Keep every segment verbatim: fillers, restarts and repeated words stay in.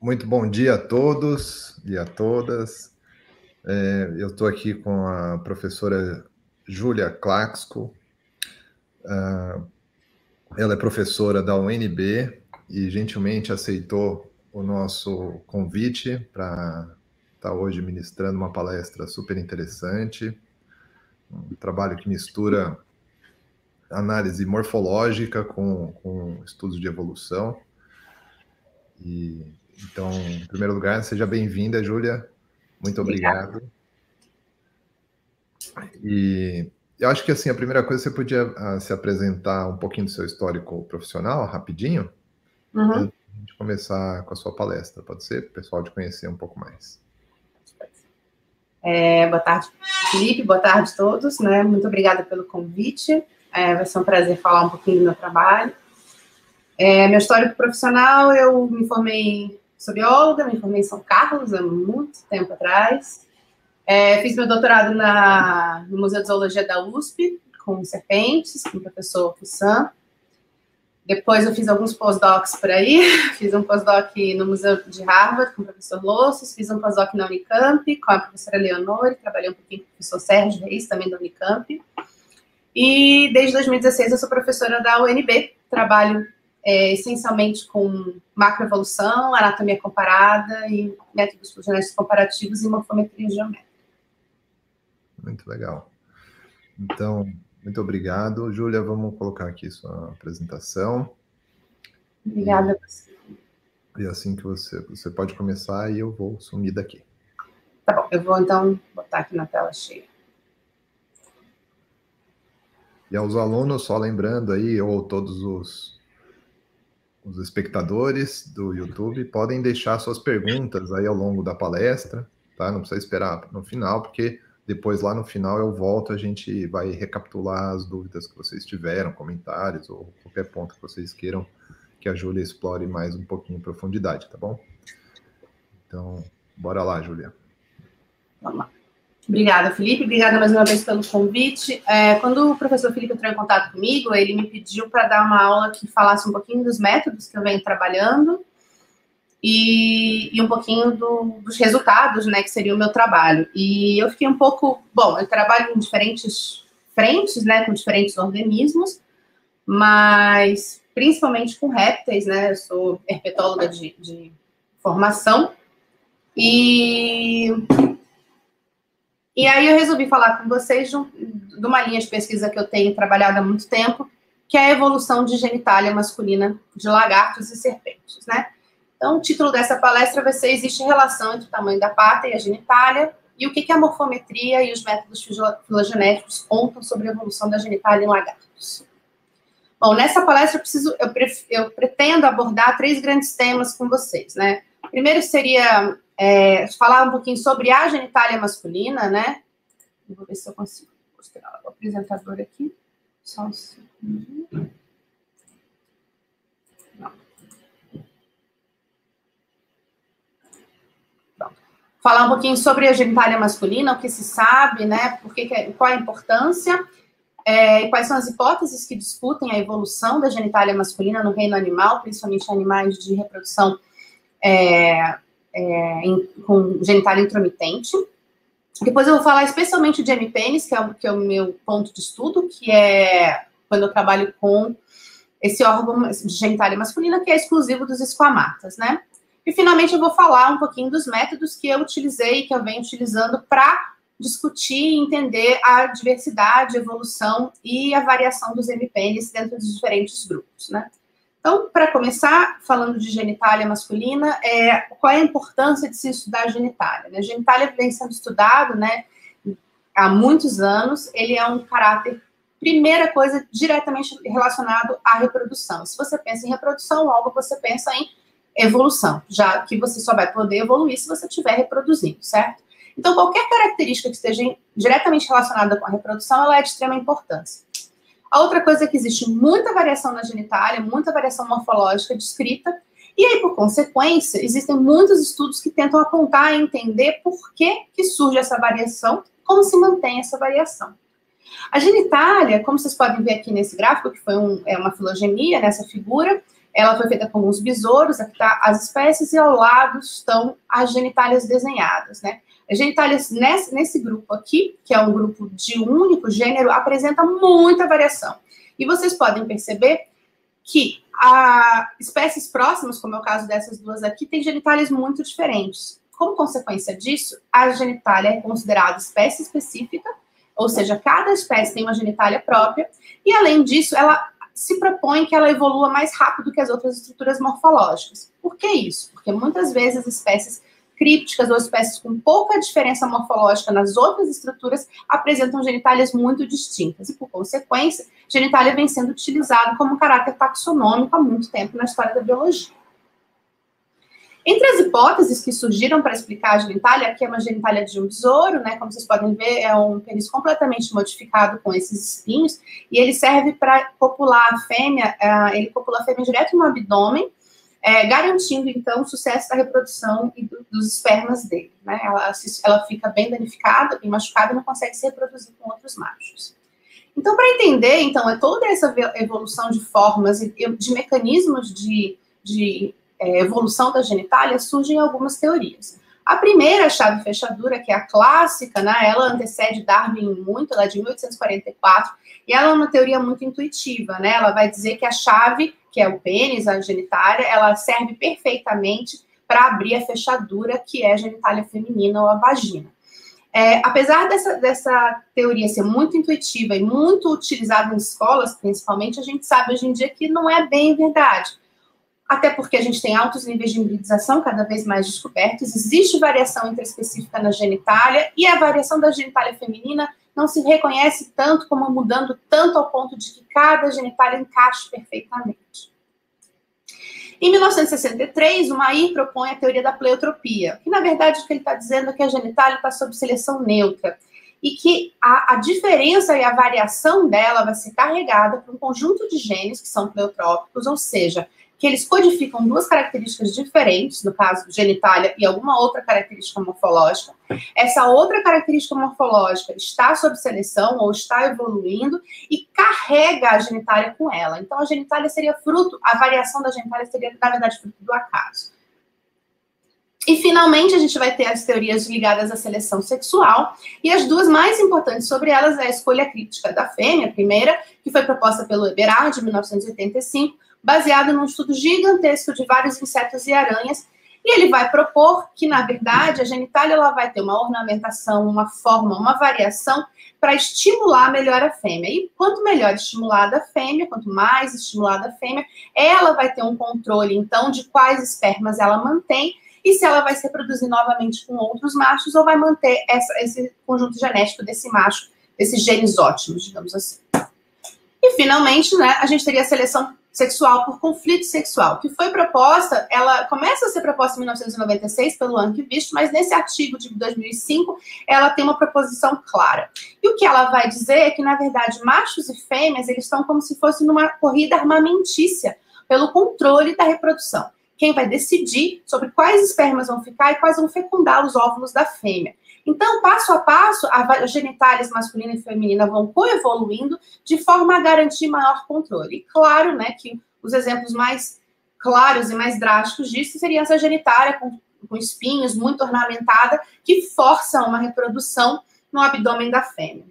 Muito bom dia a todos e a todas. É, eu estou aqui com a professora Júlia Klaxko. Uh, ela é professora da U N B e gentilmente aceitou o nosso convite para estar hoje ministrando uma palestra super interessante, um trabalho que mistura análise morfológica com, com estudos de evolução. E, então, em primeiro lugar, seja bem-vinda, Júlia. Muito obrigado. E eu acho que, assim, a primeira coisa, você podia uh, se apresentar um pouquinho do seu histórico profissional, rapidinho, Uhum. antes de começar com a sua palestra, pode ser? Para o pessoal te conhecer um pouco mais. É, boa tarde, Felipe, boa tarde a todos, né? Muito obrigada pelo convite. É, vai ser um prazer falar um pouquinho do meu trabalho. É, meu histórico profissional, eu me formei, sou bióloga, me formei em São Carlos há muito tempo atrás. É, fiz meu doutorado na, no Museu de Zoologia da U S P, com serpentes, com o professor Poussin. Depois eu fiz alguns pós-docs por aí, fiz um pós-doc no Museu de Harvard com o professor Lossos, fiz um pós-doc na Unicamp com a professora Leonore, trabalhei um pouquinho com o professor Sérgio Reis, também da Unicamp. E desde dois mil e dezesseis eu sou professora da U N B, trabalho é, essencialmente com macroevolução, anatomia comparada e métodos genéticos comparativos e morfometria geométrica. Muito legal. Então, muito obrigado. Júlia, vamos colocar aqui sua apresentação. Obrigada a você. E assim que você, você pode começar e eu vou sumir daqui. Tá bom, eu vou então botar aqui na tela cheia. E aos alunos, só lembrando aí, ou todos os, os espectadores do YouTube, podem deixar suas perguntas aí ao longo da palestra, tá? Não precisa esperar no final, porque depois lá no final eu volto, a gente vai recapitular as dúvidas que vocês tiveram, comentários ou qualquer ponto que vocês queiram que a Júlia explore mais um pouquinho em profundidade, tá bom? Então, bora lá, Júlia. Vamos lá. Obrigada, Felipe. Obrigada mais uma vez pelo convite. É, quando o professor Felipe entrou em contato comigo, ele me pediu para dar uma aula que falasse um pouquinho dos métodos que eu venho trabalhando e, e um pouquinho do, dos resultados, né, que seria o meu trabalho. E eu fiquei um pouco... Bom, eu trabalho em diferentes frentes, né, com diferentes organismos, mas principalmente com répteis, né? Eu sou herpetóloga de, de formação. E... E aí eu resolvi falar com vocês de, um, de uma linha de pesquisa que eu tenho trabalhado há muito tempo, que é a evolução de genitália masculina de lagartos e serpentes, né? Então, o título dessa palestra vai ser: existe relação entre o tamanho da pata e a genitália, e o que, que a morfometria e os métodos filogenéticos contam sobre a evolução da genitália em lagartos. Bom, nessa palestra eu, preciso, eu, pre, eu pretendo abordar três grandes temas com vocês, né? Primeiro seria... É, falar um pouquinho sobre a genitália masculina, né? Vou ver se eu consigo mostrar o apresentador aqui. Só um segundo. Não. Pronto. Falar um pouquinho sobre a genitália masculina, o que se sabe, né? Por que, qual a importância é, e quais são as hipóteses que discutem a evolução da genitália masculina no reino animal, principalmente animais de reprodução é, É, em, com genitália intromitente. Depois eu vou falar especialmente de hemipênis, que é, o, que é o meu ponto de estudo, que é quando eu trabalho com esse órgão de genitália masculina, que é exclusivo dos esquamatas, né? E, finalmente, eu vou falar um pouquinho dos métodos que eu utilizei, que eu venho utilizando para discutir e entender a diversidade, a evolução e a variação dos hemipênis dentro dos diferentes grupos, né? Então, para começar, falando de genitália masculina, é, qual é a importância de se estudar a genitália? A genitália vem sendo estudado, né, há muitos anos. Ele é um caráter, primeira coisa, diretamente relacionado à reprodução. Se você pensa em reprodução, logo você pensa em evolução, já que você só vai poder evoluir se você estiver reproduzindo, certo? Então, qualquer característica que esteja diretamente relacionada com a reprodução, ela é de extrema importância. A outra coisa é que existe muita variação na genitália, muita variação morfológica descrita, e aí, por consequência, existem muitos estudos que tentam apontar e entender por que, que surge essa variação, como se mantém essa variação. A genitália, como vocês podem ver aqui nesse gráfico, que foi um, é uma filogenia nessa figura, Ela foi feita com alguns besouros, aqui tá as espécies, e ao lado estão as genitálias desenhadas, né? As genitálias nesse, nesse grupo aqui, que é um grupo de um único gênero, apresenta muita variação. E vocês podem perceber que a espécies próximas, como é o caso dessas duas aqui, têm genitálias muito diferentes. Como consequência disso, a genitália é considerada espécie específica, ou seja, cada espécie tem uma genitália própria, e além disso, ela se propõe que ela evolua mais rápido que as outras estruturas morfológicas. Por que isso? Porque muitas vezes espécies crípticas ou espécies com pouca diferença morfológica nas outras estruturas apresentam genitálias muito distintas, e por consequência, genitália vem sendo utilizada como caráter taxonômico há muito tempo na história da biologia. Entre as hipóteses que surgiram para explicar a genitália, aqui é uma genitália de um besouro, né? Como vocês podem ver, é um pênis completamente modificado com esses espinhos, e ele serve para copular a fêmea, uh, ele copula a fêmea direto no abdômen, é, garantindo, então, o sucesso da reprodução e do, dos espermas dele, né? Ela, ela fica bem danificada, bem machucada e não consegue se reproduzir com outros machos. Então, para entender, então, é toda essa evolução de formas e de mecanismos de, de É, evolução da genitália, surgem algumas teorias. A primeira, a chave fechadura, que é a clássica, né, ela antecede Darwin muito, ela é de mil oitocentos e quarenta e quatro, e ela é uma teoria muito intuitiva, né, ela vai dizer que a chave, que é o pênis, a genitália, ela serve perfeitamente para abrir a fechadura, que é a genitália feminina ou a vagina. É, apesar dessa, dessa teoria ser muito intuitiva e muito utilizada em escolas, principalmente, a gente sabe hoje em dia que não é bem verdade. Até porque a gente tem altos níveis de hibridização cada vez mais descobertos, existe variação intraespecífica na genitália, e a variação da genitália feminina não se reconhece tanto como mudando tanto ao ponto de que cada genitália encaixe perfeitamente. Em mil novecentos e sessenta e três, o Mayr propõe a teoria da pleiotropia, que na verdade o que ele está dizendo é que a genitália está sob seleção neutra, e que a, a diferença e a variação dela vai ser carregada por um conjunto de genes que são pleiotrópicos, ou seja, que eles codificam duas características diferentes, no caso, genitália e alguma outra característica morfológica. Essa outra característica morfológica está sob seleção ou está evoluindo e carrega a genitália com ela. Então, a genitália seria fruto, a variação da genitália seria, na verdade, fruto do acaso. E, finalmente, a gente vai ter as teorias ligadas à seleção sexual, e as duas mais importantes sobre elas é a escolha críptica da fêmea, a primeira, que foi proposta pelo Eberhard, em mil novecentos e oitenta e cinco, baseado num estudo gigantesco de vários insetos e aranhas, e ele vai propor que, na verdade, a genitália ela vai ter uma ornamentação, uma forma, uma variação para estimular melhor a fêmea. E quanto melhor estimulada a fêmea, quanto mais estimulada a fêmea, ela vai ter um controle, então, de quais espermas ela mantém, e se ela vai se reproduzir novamente com outros machos, ou vai manter essa, esse conjunto genético desse macho, desses genes ótimos, digamos assim. E, finalmente, né, a gente teria a seleção sexual por conflito sexual, que foi proposta, ela começa a ser proposta em mil novecentos e noventa e seis pelo Anquist, mas nesse artigo de dois mil e cinco, ela tem uma proposição clara. E o que ela vai dizer é que, na verdade, machos e fêmeas, eles estão como se fosse numa corrida armamentícia pelo controle da reprodução. Quem vai decidir sobre quais espermas vão ficar e quais vão fecundar os óvulos da fêmea. Então, passo a passo, as genitálias masculina e feminina vão coevoluindo de forma a garantir maior controle. E claro, né, que os exemplos mais claros e mais drásticos disso seriam essa genitália com, com espinhos, muito ornamentada, que força uma reprodução no abdômen da fêmea.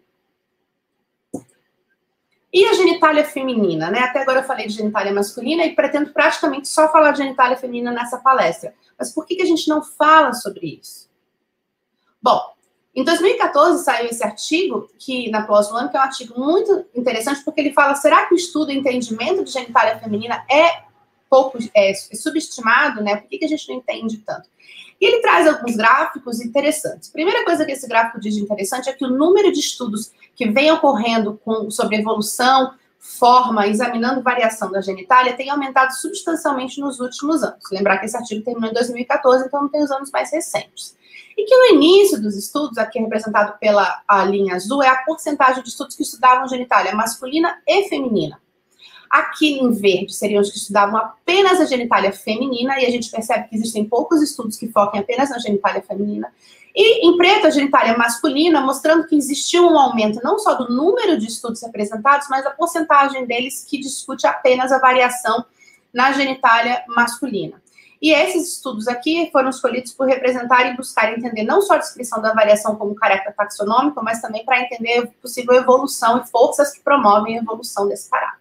E a genitália feminina, né? Até agora eu falei de genitália masculina e pretendo praticamente só falar de genitália feminina nessa palestra. Mas por que que a gente não fala sobre isso? Bom, em dois mil e quatorze saiu esse artigo, que na PLOS ONE, que é um artigo muito interessante, porque ele fala, será que o estudo e entendimento de genitália feminina é pouco é, subestimado, né? Por que que a gente não entende tanto? E ele traz alguns gráficos interessantes. A primeira coisa que esse gráfico diz de interessante é que o número de estudos que vem ocorrendo com, sobre evolução, forma, examinando variação da genitália, tem aumentado substancialmente nos últimos anos. Lembrar que esse artigo terminou em dois mil e quatorze, então não tem os anos mais recentes. E que no início dos estudos, aqui representado pela a linha azul, é a porcentagem de estudos que estudavam genitália masculina e feminina. Aqui em verde seriam os que estudavam apenas a genitália feminina, e a gente percebe que existem poucos estudos que foquem apenas na genitália feminina. E em preto, a genitália masculina, mostrando que existiu um aumento não só do número de estudos representados, mas a porcentagem deles que discute apenas a variação na genitália masculina. E esses estudos aqui foram escolhidos por representar e buscar entender não só a descrição da variação como caráter taxonômico, mas também para entender possível evolução e forças que promovem a evolução desse caráter.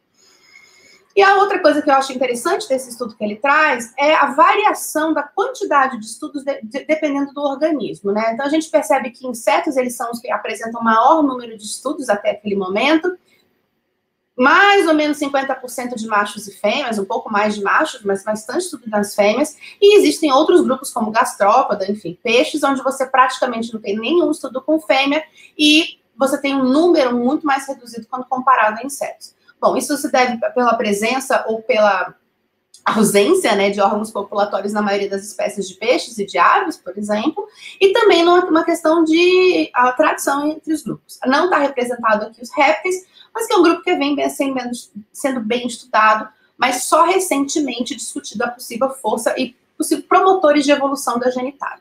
E a outra coisa que eu acho interessante desse estudo que ele traz é a variação da quantidade de estudos de, de, dependendo do organismo, né? Então, a gente percebe que insetos, eles são os que apresentam maior número de estudos até aquele momento, mais ou menos cinquenta por cento de machos e fêmeas, um pouco mais de machos, mas bastante estudo das fêmeas, e existem outros grupos como gastrópoda, enfim, peixes, onde você praticamente não tem nenhum estudo com fêmea, e você tem um número muito mais reduzido quando comparado a insetos. Bom, isso se deve pela presença ou pela ausência, né, de órgãos copulatórios na maioria das espécies de peixes e de aves, por exemplo, e também numa questão de atração entre os grupos. Não está representado aqui os répteis, mas que é um grupo que vem sendo, sendo bem estudado, mas só recentemente discutido a possível força e possível promotores de evolução da genitália.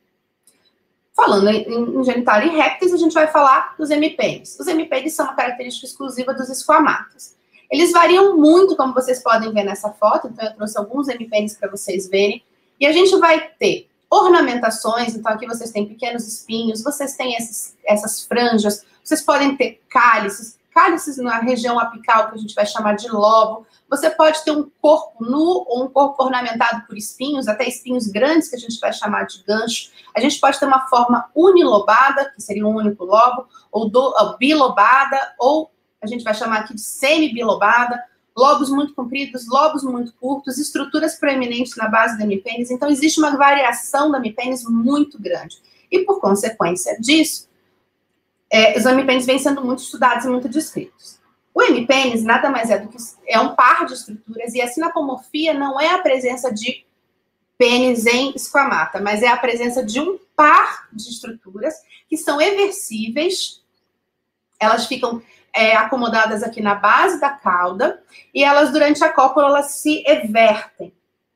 Falando em, em genitália e répteis, a gente vai falar dos hemipênis. Os hemipênis são uma característica exclusiva dos esquamatas. Eles variam muito, como vocês podem ver nessa foto, então eu trouxe alguns hemipênis para vocês verem. E a gente vai ter ornamentações, então aqui vocês têm pequenos espinhos, vocês têm esses, essas franjas, vocês podem ter cálices, cálices na região apical, que a gente vai chamar de lobo. Você pode ter um corpo nu ou um corpo ornamentado por espinhos, até espinhos grandes, que a gente vai chamar de gancho. A gente pode ter uma forma unilobada, que seria um único lobo, ou, do, ou bilobada, ou a gente vai chamar aqui de semi-bilobada, lobos muito compridos, lobos muito curtos, estruturas proeminentes na base do hemipênis. Então, existe uma variação do hemipênis muito grande. E, por consequência disso, é, os hemipênis vêm sendo muito estudados e muito descritos. O hemipênis nada mais é do que é um par de estruturas, e a sinapomorfia não é a presença de pênis em esquamata, mas é a presença de um par de estruturas que são eversíveis. Elas ficam é, acomodadas aqui na base da cauda, e elas, durante a cópula, elas se evertem.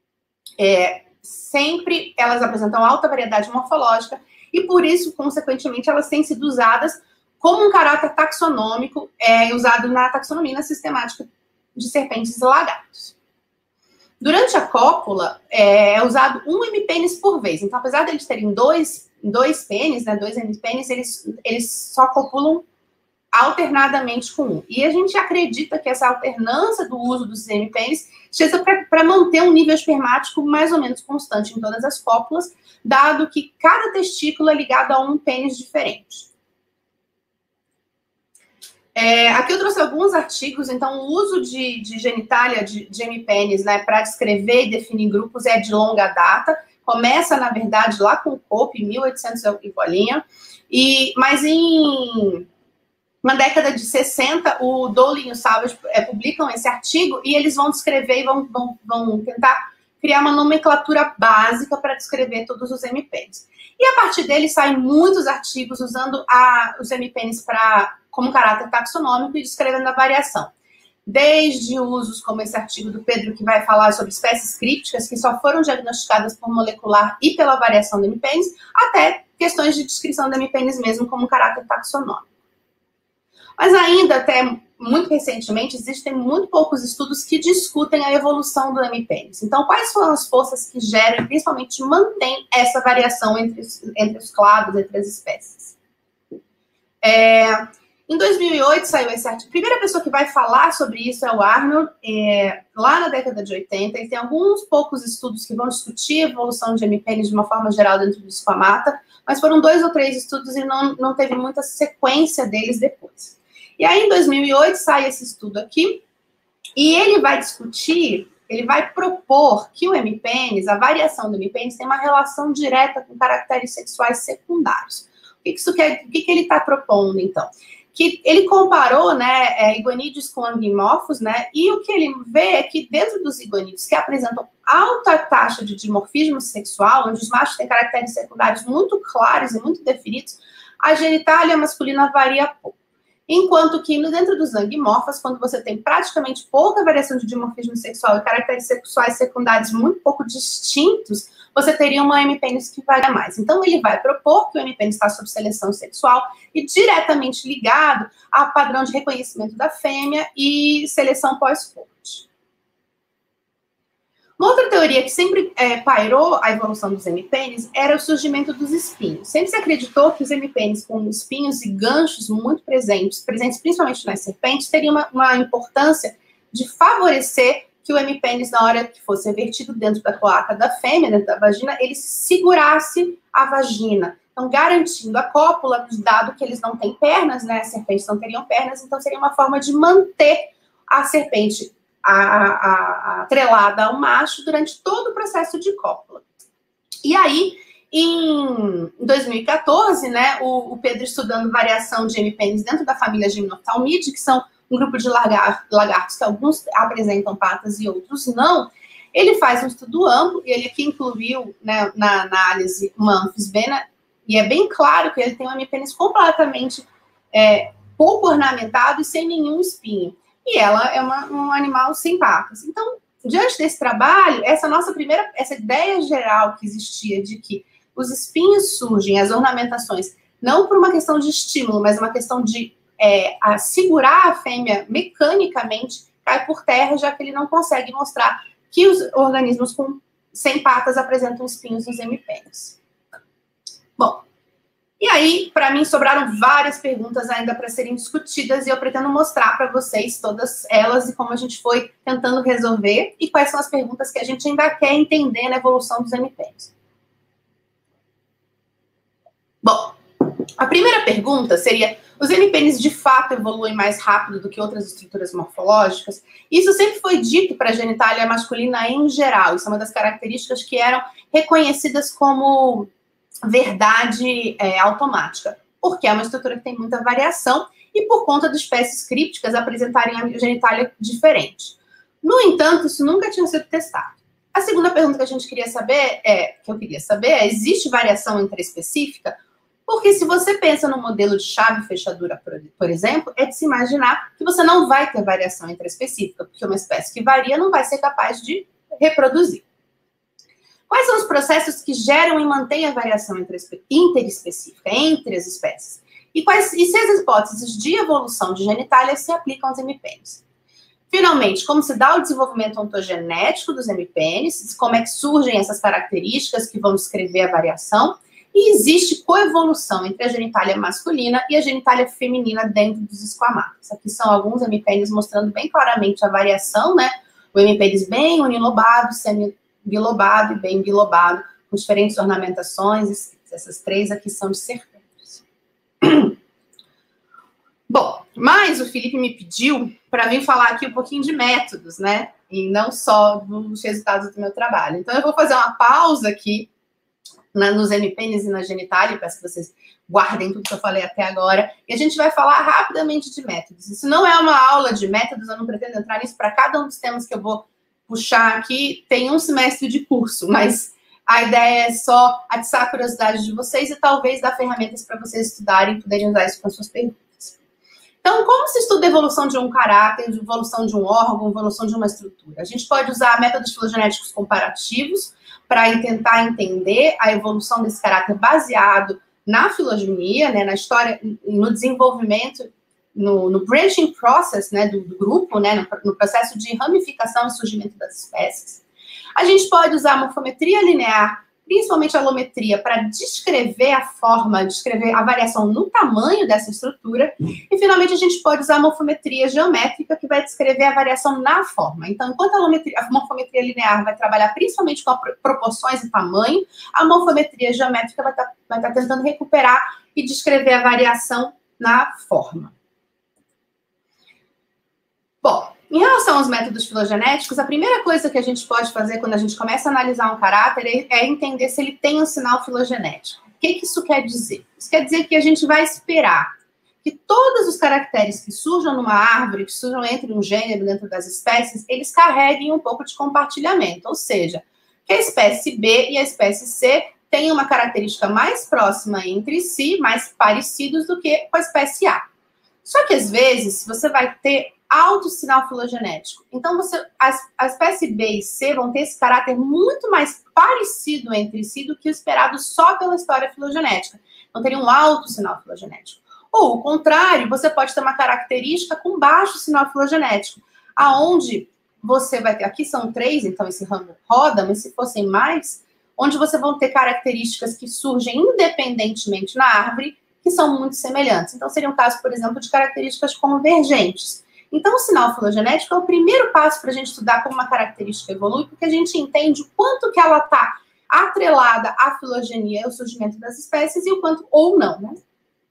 É, sempre elas apresentam alta variedade morfológica, e por isso, consequentemente, elas têm sido usadas como um caráter taxonômico, é, usado na taxonomia sistemática de serpentes e lagartos. Durante a cópula, é, é usado um hemipênis por vez. Então, apesar de eles terem dois, dois pênis, né, dois hemipênis, eles, eles só copulam alternadamente com um. E a gente acredita que essa alternância do uso dos hemipênis seja para manter um nível espermático mais ou menos constante em todas as cópulas, dado que cada testículo é ligado a um pênis diferente. É, aqui eu trouxe alguns artigos. Então, o uso de, de genitália de, de hemipênis, né, para descrever e definir grupos é de longa data. Começa, na verdade, lá com o Cope, em mil e oitocentos e bolinha, e, mas em na década de sessenta, o Dowling e o Savage é, publicam esse artigo, e eles vão descrever e vão, vão, vão tentar criar uma nomenclatura básica para descrever todos os hemipênis. E a partir dele saem muitos artigos usando a, os hemipênis para como caráter taxonômico e descrevendo a variação. Desde usos como esse artigo do Pedro, que vai falar sobre espécies crípticas que só foram diagnosticadas por molecular e pela variação do hemipênis, até questões de descrição do hemipênis mesmo como caráter taxonômico. Mas ainda, até muito recentemente, existem muito poucos estudos que discutem a evolução do hemipênis. Então, quais são as forças que geram e principalmente mantêm essa variação entre os, entre os clados, entre as espécies? É, em dois mil e oito saiu esse artigo. A primeira pessoa que vai falar sobre isso é o Arnold, é, lá na década de oitenta. Ele tem alguns poucos estudos que vão discutir a evolução de hemipênis de uma forma geral dentro do esquamata, mas foram dois ou três estudos e não, não teve muita sequência deles depois. E aí, em dois mil e oito, sai esse estudo aqui, e ele vai discutir, ele vai propor que o hemipênis, a variação do hemipênis, tem uma relação direta com caracteres sexuais secundários. O que isso quer, o que ele está propondo, então? Que ele comparou, né, é, iguanídeos com anguimorfos, né, e o que ele vê é que dentro dos iguanídeos que apresentam alta taxa de dimorfismo sexual, onde os machos têm caracteres secundários muito claros e muito definidos, a genitália masculina varia pouco. Enquanto que dentro dos anguimorfos, quando você tem praticamente pouca variação de dimorfismo sexual e caracteres sexuais secundários muito pouco distintos, você teria uma hemipênis que varia mais. Então, ele vai propor que o hemipênis está sob seleção sexual e diretamente ligado ao padrão de reconhecimento da fêmea e seleção pós-corte. Uma outra teoria que sempre é, pairou a evolução dos hemipênis era o surgimento dos espinhos. Sempre se acreditou que os hemipênis com espinhos e ganchos muito presentes, presentes principalmente nas serpentes, teriam uma, uma importância de favorecer que o hemipênis, na hora que fosse vertido dentro da cloaca da fêmea, dentro da vagina, ele segurasse a vagina. Então, garantindo a cópula, dado que eles não têm pernas, né? As serpentes não teriam pernas, então seria uma forma de manter a serpente A, a, a, atrelada ao macho durante todo o processo de cópula. E aí, em dois mil e quatorze, né, o, o Pedro estudando variação de hemipênis dentro da família Gymnophthalmidae, que são um grupo de lagar, lagartos que alguns apresentam patas e outros não, ele faz um estudo amplo, e ele aqui incluiu, né, na análise uma anfisbena, e é bem claro que ele tem um hemipênis completamente é, pouco ornamentado e sem nenhum espinho. E ela é uma, um animal sem patas. Então, diante desse trabalho, essa nossa primeira, essa ideia geral que existia de que os espinhos surgem, as ornamentações, não por uma questão de estímulo, mas uma questão de é, a segurar a fêmea mecanicamente, cai por terra, já que ele não consegue mostrar que os organismos com, sem patas apresentam espinhos nos hemipênis. Bom, e aí, para mim, sobraram várias perguntas ainda para serem discutidas e eu pretendo mostrar para vocês todas elas e como a gente foi tentando resolver e quais são as perguntas que a gente ainda quer entender na evolução dos hemipênis. Bom, a primeira pergunta seria: os hemipênis de fato evoluem mais rápido do que outras estruturas morfológicas? Isso sempre foi dito para a genitália masculina em geral. Isso é uma das características que eram reconhecidas como verdade é, automática, porque é uma estrutura que tem muita variação e por conta de espécies crípticas apresentarem a genitália diferente. No entanto, isso nunca tinha sido testado. A segunda pergunta que a gente queria saber é, que eu queria saber é, existe variação interespecífica? Porque se você pensa no modelo de chave e fechadura, por, por exemplo, é de se imaginar que você não vai ter variação interespecífica, porque uma espécie que varia não vai ser capaz de reproduzir. Quais são os processos que geram e mantêm a variação interespecífica entre as espécies? E, quais, e se as hipóteses de evolução de genitália se aplicam aos hemipênis? Finalmente, como se dá o desenvolvimento ontogenético dos hemipênis, como é que surgem essas características que vão descrever a variação, e existe coevolução entre a genitália masculina e a genitália feminina dentro dos esquamatos. Aqui são alguns hemipênis mostrando bem claramente a variação, né? O hemipênis bem unilobado, semi bilobado e bem bilobado, com diferentes ornamentações. Essas três aqui são de serpentes. Bom, mas o Felipe me pediu para vir falar aqui um pouquinho de métodos, né? E não só dos resultados do meu trabalho. Então, eu vou fazer uma pausa aqui na, nos hemipênis e na genitália, peço que vocês guardem tudo que eu falei até agora, e a gente vai falar rapidamente de métodos. Isso não é uma aula de métodos, eu não pretendo entrar nisso. Para cada um dos temas que eu vou puxar aqui, tem um semestre de curso, mas a ideia é só atiçar a curiosidade de vocês e talvez dar ferramentas para vocês estudarem e poderem usar isso com as suas perguntas. Então, como se estuda a evolução de um caráter, de evolução de um órgão, evolução de uma estrutura? A gente pode usar métodos filogenéticos comparativos para tentar entender a evolução desse caráter baseado na filogenia, né, na história, no desenvolvimento, no, no branching process, né, do, do grupo, né, no, no processo de ramificação e surgimento das espécies. A gente pode usar a morfometria linear, principalmente a alometria, para descrever a forma, descrever a variação no tamanho dessa estrutura. E, finalmente, a gente pode usar a morfometria geométrica, que vai descrever a variação na forma. Então, enquanto a, a morfometria linear vai trabalhar principalmente com proporções e tamanho, a morfometria geométrica vai estar, vai estar tentando recuperar e descrever a variação na forma. Bom, em relação aos métodos filogenéticos, a primeira coisa que a gente pode fazer quando a gente começa a analisar um caráter é entender se ele tem um sinal filogenético. O que, que isso quer dizer? Isso quer dizer que a gente vai esperar que todos os caracteres que surjam numa árvore, que surjam entre um gênero, dentro das espécies, eles carreguem um pouco de compartilhamento, ou seja, que a espécie B e a espécie C tenham uma característica mais próxima entre si, mais parecidos do que com a espécie A. Só que, às vezes, você vai ter alto sinal filogenético. Então, você, a, a espécie B e C vão ter esse caráter muito mais parecido entre si do que o esperado só pela história filogenética. Então, teria um alto sinal filogenético. Ou, o contrário, você pode ter uma característica com baixo sinal filogenético, aonde você vai ter, aqui são três, então esse ramo roda, mas se fossem mais, onde você vai ter características que surgem independentemente na árvore, que são muito semelhantes. Então, seria um caso, por exemplo, de características convergentes. Então, o sinal filogenético é o primeiro passo para a gente estudar como uma característica evolui, porque a gente entende o quanto que ela está atrelada à filogenia, ao surgimento das espécies, e o quanto ou não, né?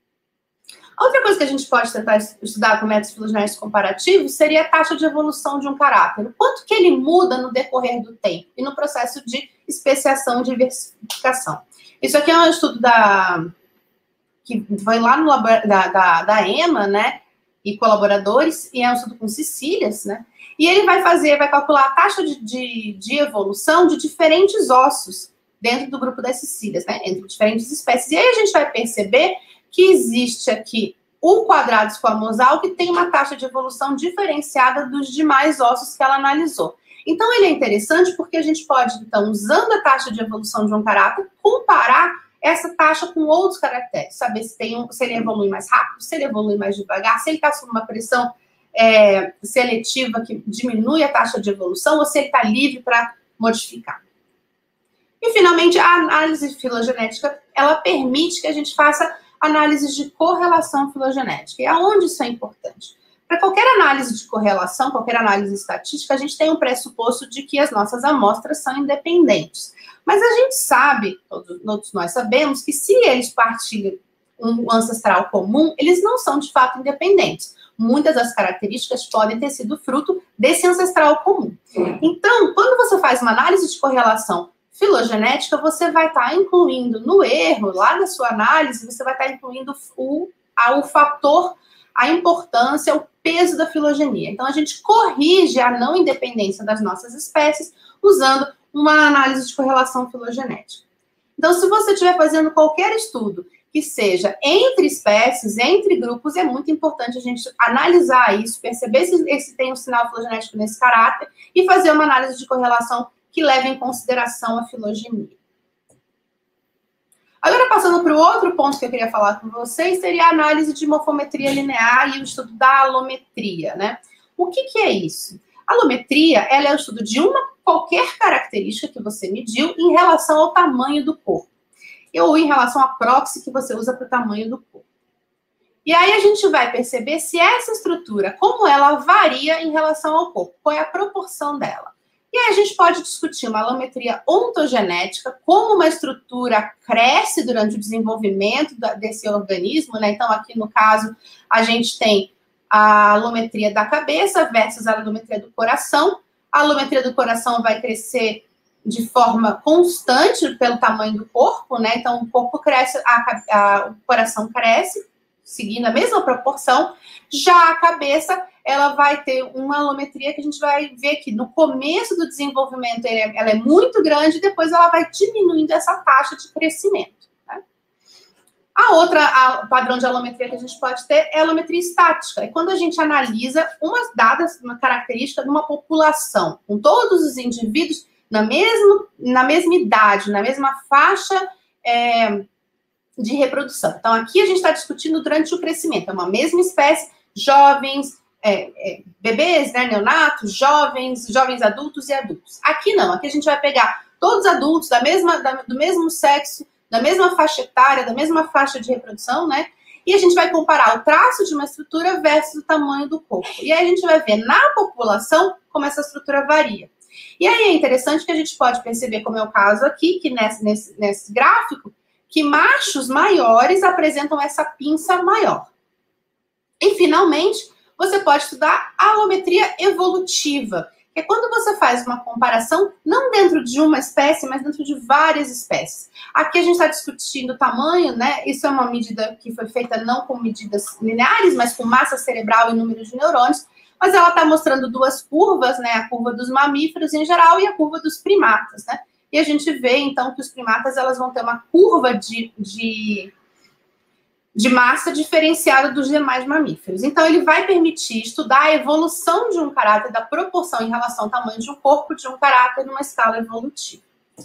Outra coisa que a gente pode tentar estudar com métodos filogenéticos comparativos seria a taxa de evolução de um caráter. O quanto que ele muda no decorrer do tempo e no processo de especiação e diversificação. Isso aqui é um estudo da, que foi lá no da, da, da EMA, né? E colaboradores, e é um estudo com cecílias, né? E ele vai fazer, vai calcular a taxa de, de, de evolução de diferentes ossos dentro do grupo das cecílias, né? Entre diferentes espécies. E aí a gente vai perceber que existe aqui um quadrado esquamosal que tem uma taxa de evolução diferenciada dos demais ossos que ela analisou. Então, ele é interessante porque a gente pode, então, usando a taxa de evolução de um caráter, comparar essa taxa com outros caracteres, saber se, tem um, se ele evolui mais rápido, se ele evolui mais devagar, se ele está sob uma pressão é, seletiva que diminui a taxa de evolução ou se ele está livre para modificar. E, finalmente, a análise filogenética, ela permite que a gente faça análises de correlação filogenética. E aonde isso é importante? Para qualquer análise de correlação, qualquer análise estatística, a gente tem um pressuposto de que as nossas amostras são independentes. Mas a gente sabe, todos, todos nós sabemos, que se eles partilham um ancestral comum, eles não são de fato independentes. Muitas das características podem ter sido fruto desse ancestral comum. Então, quando você faz uma análise de correlação filogenética, você vai estar incluindo no erro, lá na sua análise, você vai estar incluindo o, a, o fator, a importância, o peso da filogenia. Então, a gente corrige a não independência das nossas espécies usando uma análise de correlação filogenética. Então, se você estiver fazendo qualquer estudo que seja entre espécies, entre grupos, é muito importante a gente analisar isso, perceber se, se tem um sinal filogenético nesse caráter e fazer uma análise de correlação que leve em consideração a filogenia. Agora, passando para o outro ponto que eu queria falar com vocês, seria a análise de morfometria linear e o estudo da alometria, né? O que, que é isso? A alometria, ela é o estudo de uma qualquer característica que você mediu em relação ao tamanho do corpo, ou em relação à proxy que você usa para o tamanho do corpo. E aí a gente vai perceber se essa estrutura, como ela varia em relação ao corpo, qual é a proporção dela. E aí a gente pode discutir uma alometria ontogenética, como uma estrutura cresce durante o desenvolvimento desse organismo, né? Então, aqui no caso, a gente tem a alometria da cabeça versus a alometria do coração. A alometria do coração vai crescer de forma constante pelo tamanho do corpo, né? Então, o corpo cresce, a, a, o coração cresce, seguindo a mesma proporção. Já a cabeça, ela vai ter uma alometria que a gente vai ver que no começo do desenvolvimento ela é muito grande, depois ela vai diminuindo essa taxa de crescimento. Né? A outra a padrão de alometria que a gente pode ter é a alometria estática. É quando a gente analisa umas dadas, uma característica de uma população, com todos os indivíduos na mesma, na mesma idade, na mesma faixa é, de reprodução. Então, aqui a gente está discutindo durante o crescimento. É uma mesma espécie, jovens, é, é, bebês, né, neonatos, jovens, jovens adultos e adultos. Aqui não, aqui a gente vai pegar todos adultos da mesma, da, do mesmo sexo, da mesma faixa etária, da mesma faixa de reprodução, né? E a gente vai comparar o traço de uma estrutura versus o tamanho do corpo. E aí a gente vai ver na população como essa estrutura varia. E aí é interessante que a gente pode perceber, como é o caso aqui, que nesse, nesse, nesse gráfico, que machos maiores apresentam essa pinça maior. E, finalmente, você pode estudar a alometria evolutiva, que é quando você faz uma comparação, não dentro de uma espécie, mas dentro de várias espécies. Aqui a gente está discutindo o tamanho, né? Isso é uma medida que foi feita não com medidas lineares, mas com massa cerebral e número de neurônios, mas ela está mostrando duas curvas, né? A curva dos mamíferos em geral e a curva dos primatas, né? E a gente vê, então, que os primatas elas vão ter uma curva de, de, de massa diferenciada dos demais mamíferos. Então, ele vai permitir estudar a evolução de um caráter, da proporção em relação ao tamanho de um corpo de um caráter numa escala evolutiva.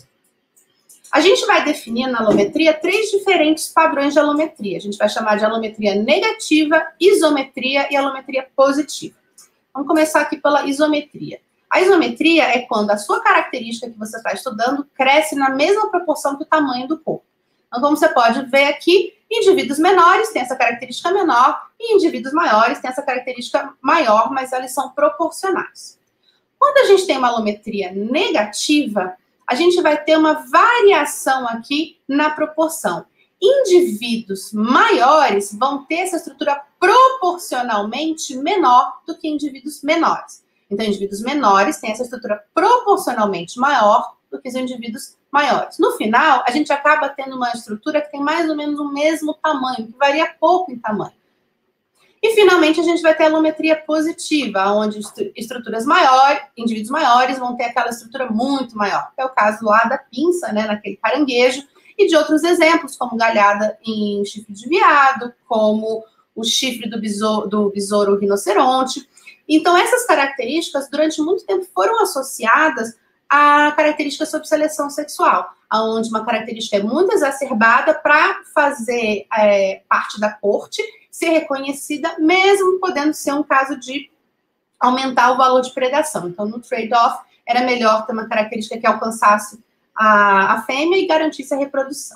A gente vai definir na alometria três diferentes padrões de alometria. A gente vai chamar de alometria negativa, isometria e alometria positiva. Vamos começar aqui pela isometria. A isometria é quando a sua característica que você está estudando cresce na mesma proporção que o tamanho do corpo. Então, como você pode ver aqui, indivíduos menores têm essa característica menor e indivíduos maiores têm essa característica maior, mas elas são proporcionais. Quando a gente tem uma alometria negativa, a gente vai ter uma variação aqui na proporção. Indivíduos maiores vão ter essa estrutura proporcionalmente menor do que indivíduos menores. Então, indivíduos menores têm essa estrutura proporcionalmente maior do que os indivíduos maiores. No final, a gente acaba tendo uma estrutura que tem mais ou menos o mesmo tamanho, que varia pouco em tamanho. E, finalmente, a gente vai ter a alometria positiva, onde estruturas maiores, indivíduos maiores vão ter aquela estrutura muito maior, que é o caso lá da pinça, né, naquele caranguejo, e de outros exemplos, como galhada em chifre de veado, como o chifre do besouro, do besouro rinoceronte. Então, essas características, durante muito tempo, foram associadas a características sobre seleção sexual, onde uma característica é muito exacerbada para fazer é, parte da corte, ser reconhecida, mesmo podendo ser um caso de aumentar o valor de predação. Então, no trade-off, era melhor ter uma característica que alcançasse a, a fêmea e garantisse a reprodução.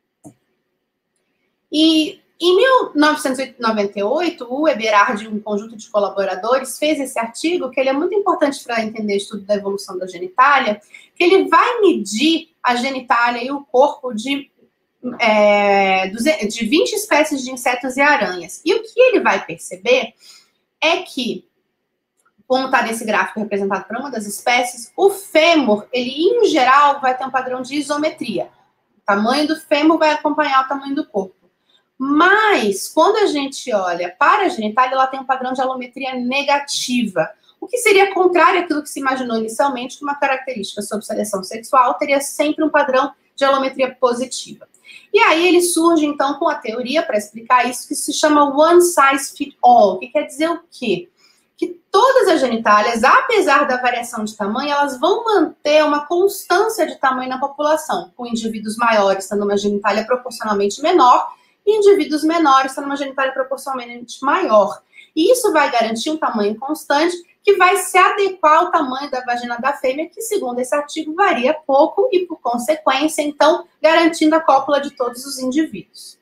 E em mil novecentos e noventa e oito, o Eberhard e um conjunto de colaboradores fez esse artigo, que ele é muito importante para entender o estudo da evolução da genitália, que ele vai medir a genitália e o corpo de, é, de vinte espécies de insetos e aranhas. E o que ele vai perceber é que, como está nesse gráfico representado por uma das espécies, o fêmur, ele em geral vai ter um padrão de isometria. O tamanho do fêmur vai acompanhar o tamanho do corpo. Mas, quando a gente olha para a genitália, ela tem um padrão de alometria negativa, o que seria contrário àquilo que se imaginou inicialmente, que uma característica sobre seleção sexual teria sempre um padrão de alometria positiva. E aí ele surge, então, com a teoria para explicar isso, que se chama one size fit all, que quer dizer o quê? Que todas as genitálias, apesar da variação de tamanho, elas vão manter uma constância de tamanho na população, com indivíduos maiores tendo uma genitália proporcionalmente menor, e indivíduos menores tendo uma genitália proporcionalmente maior. E isso vai garantir um tamanho constante que vai se adequar ao tamanho da vagina da fêmea, que, segundo esse artigo, varia pouco e, por consequência, então, garantindo a cópula de todos os indivíduos.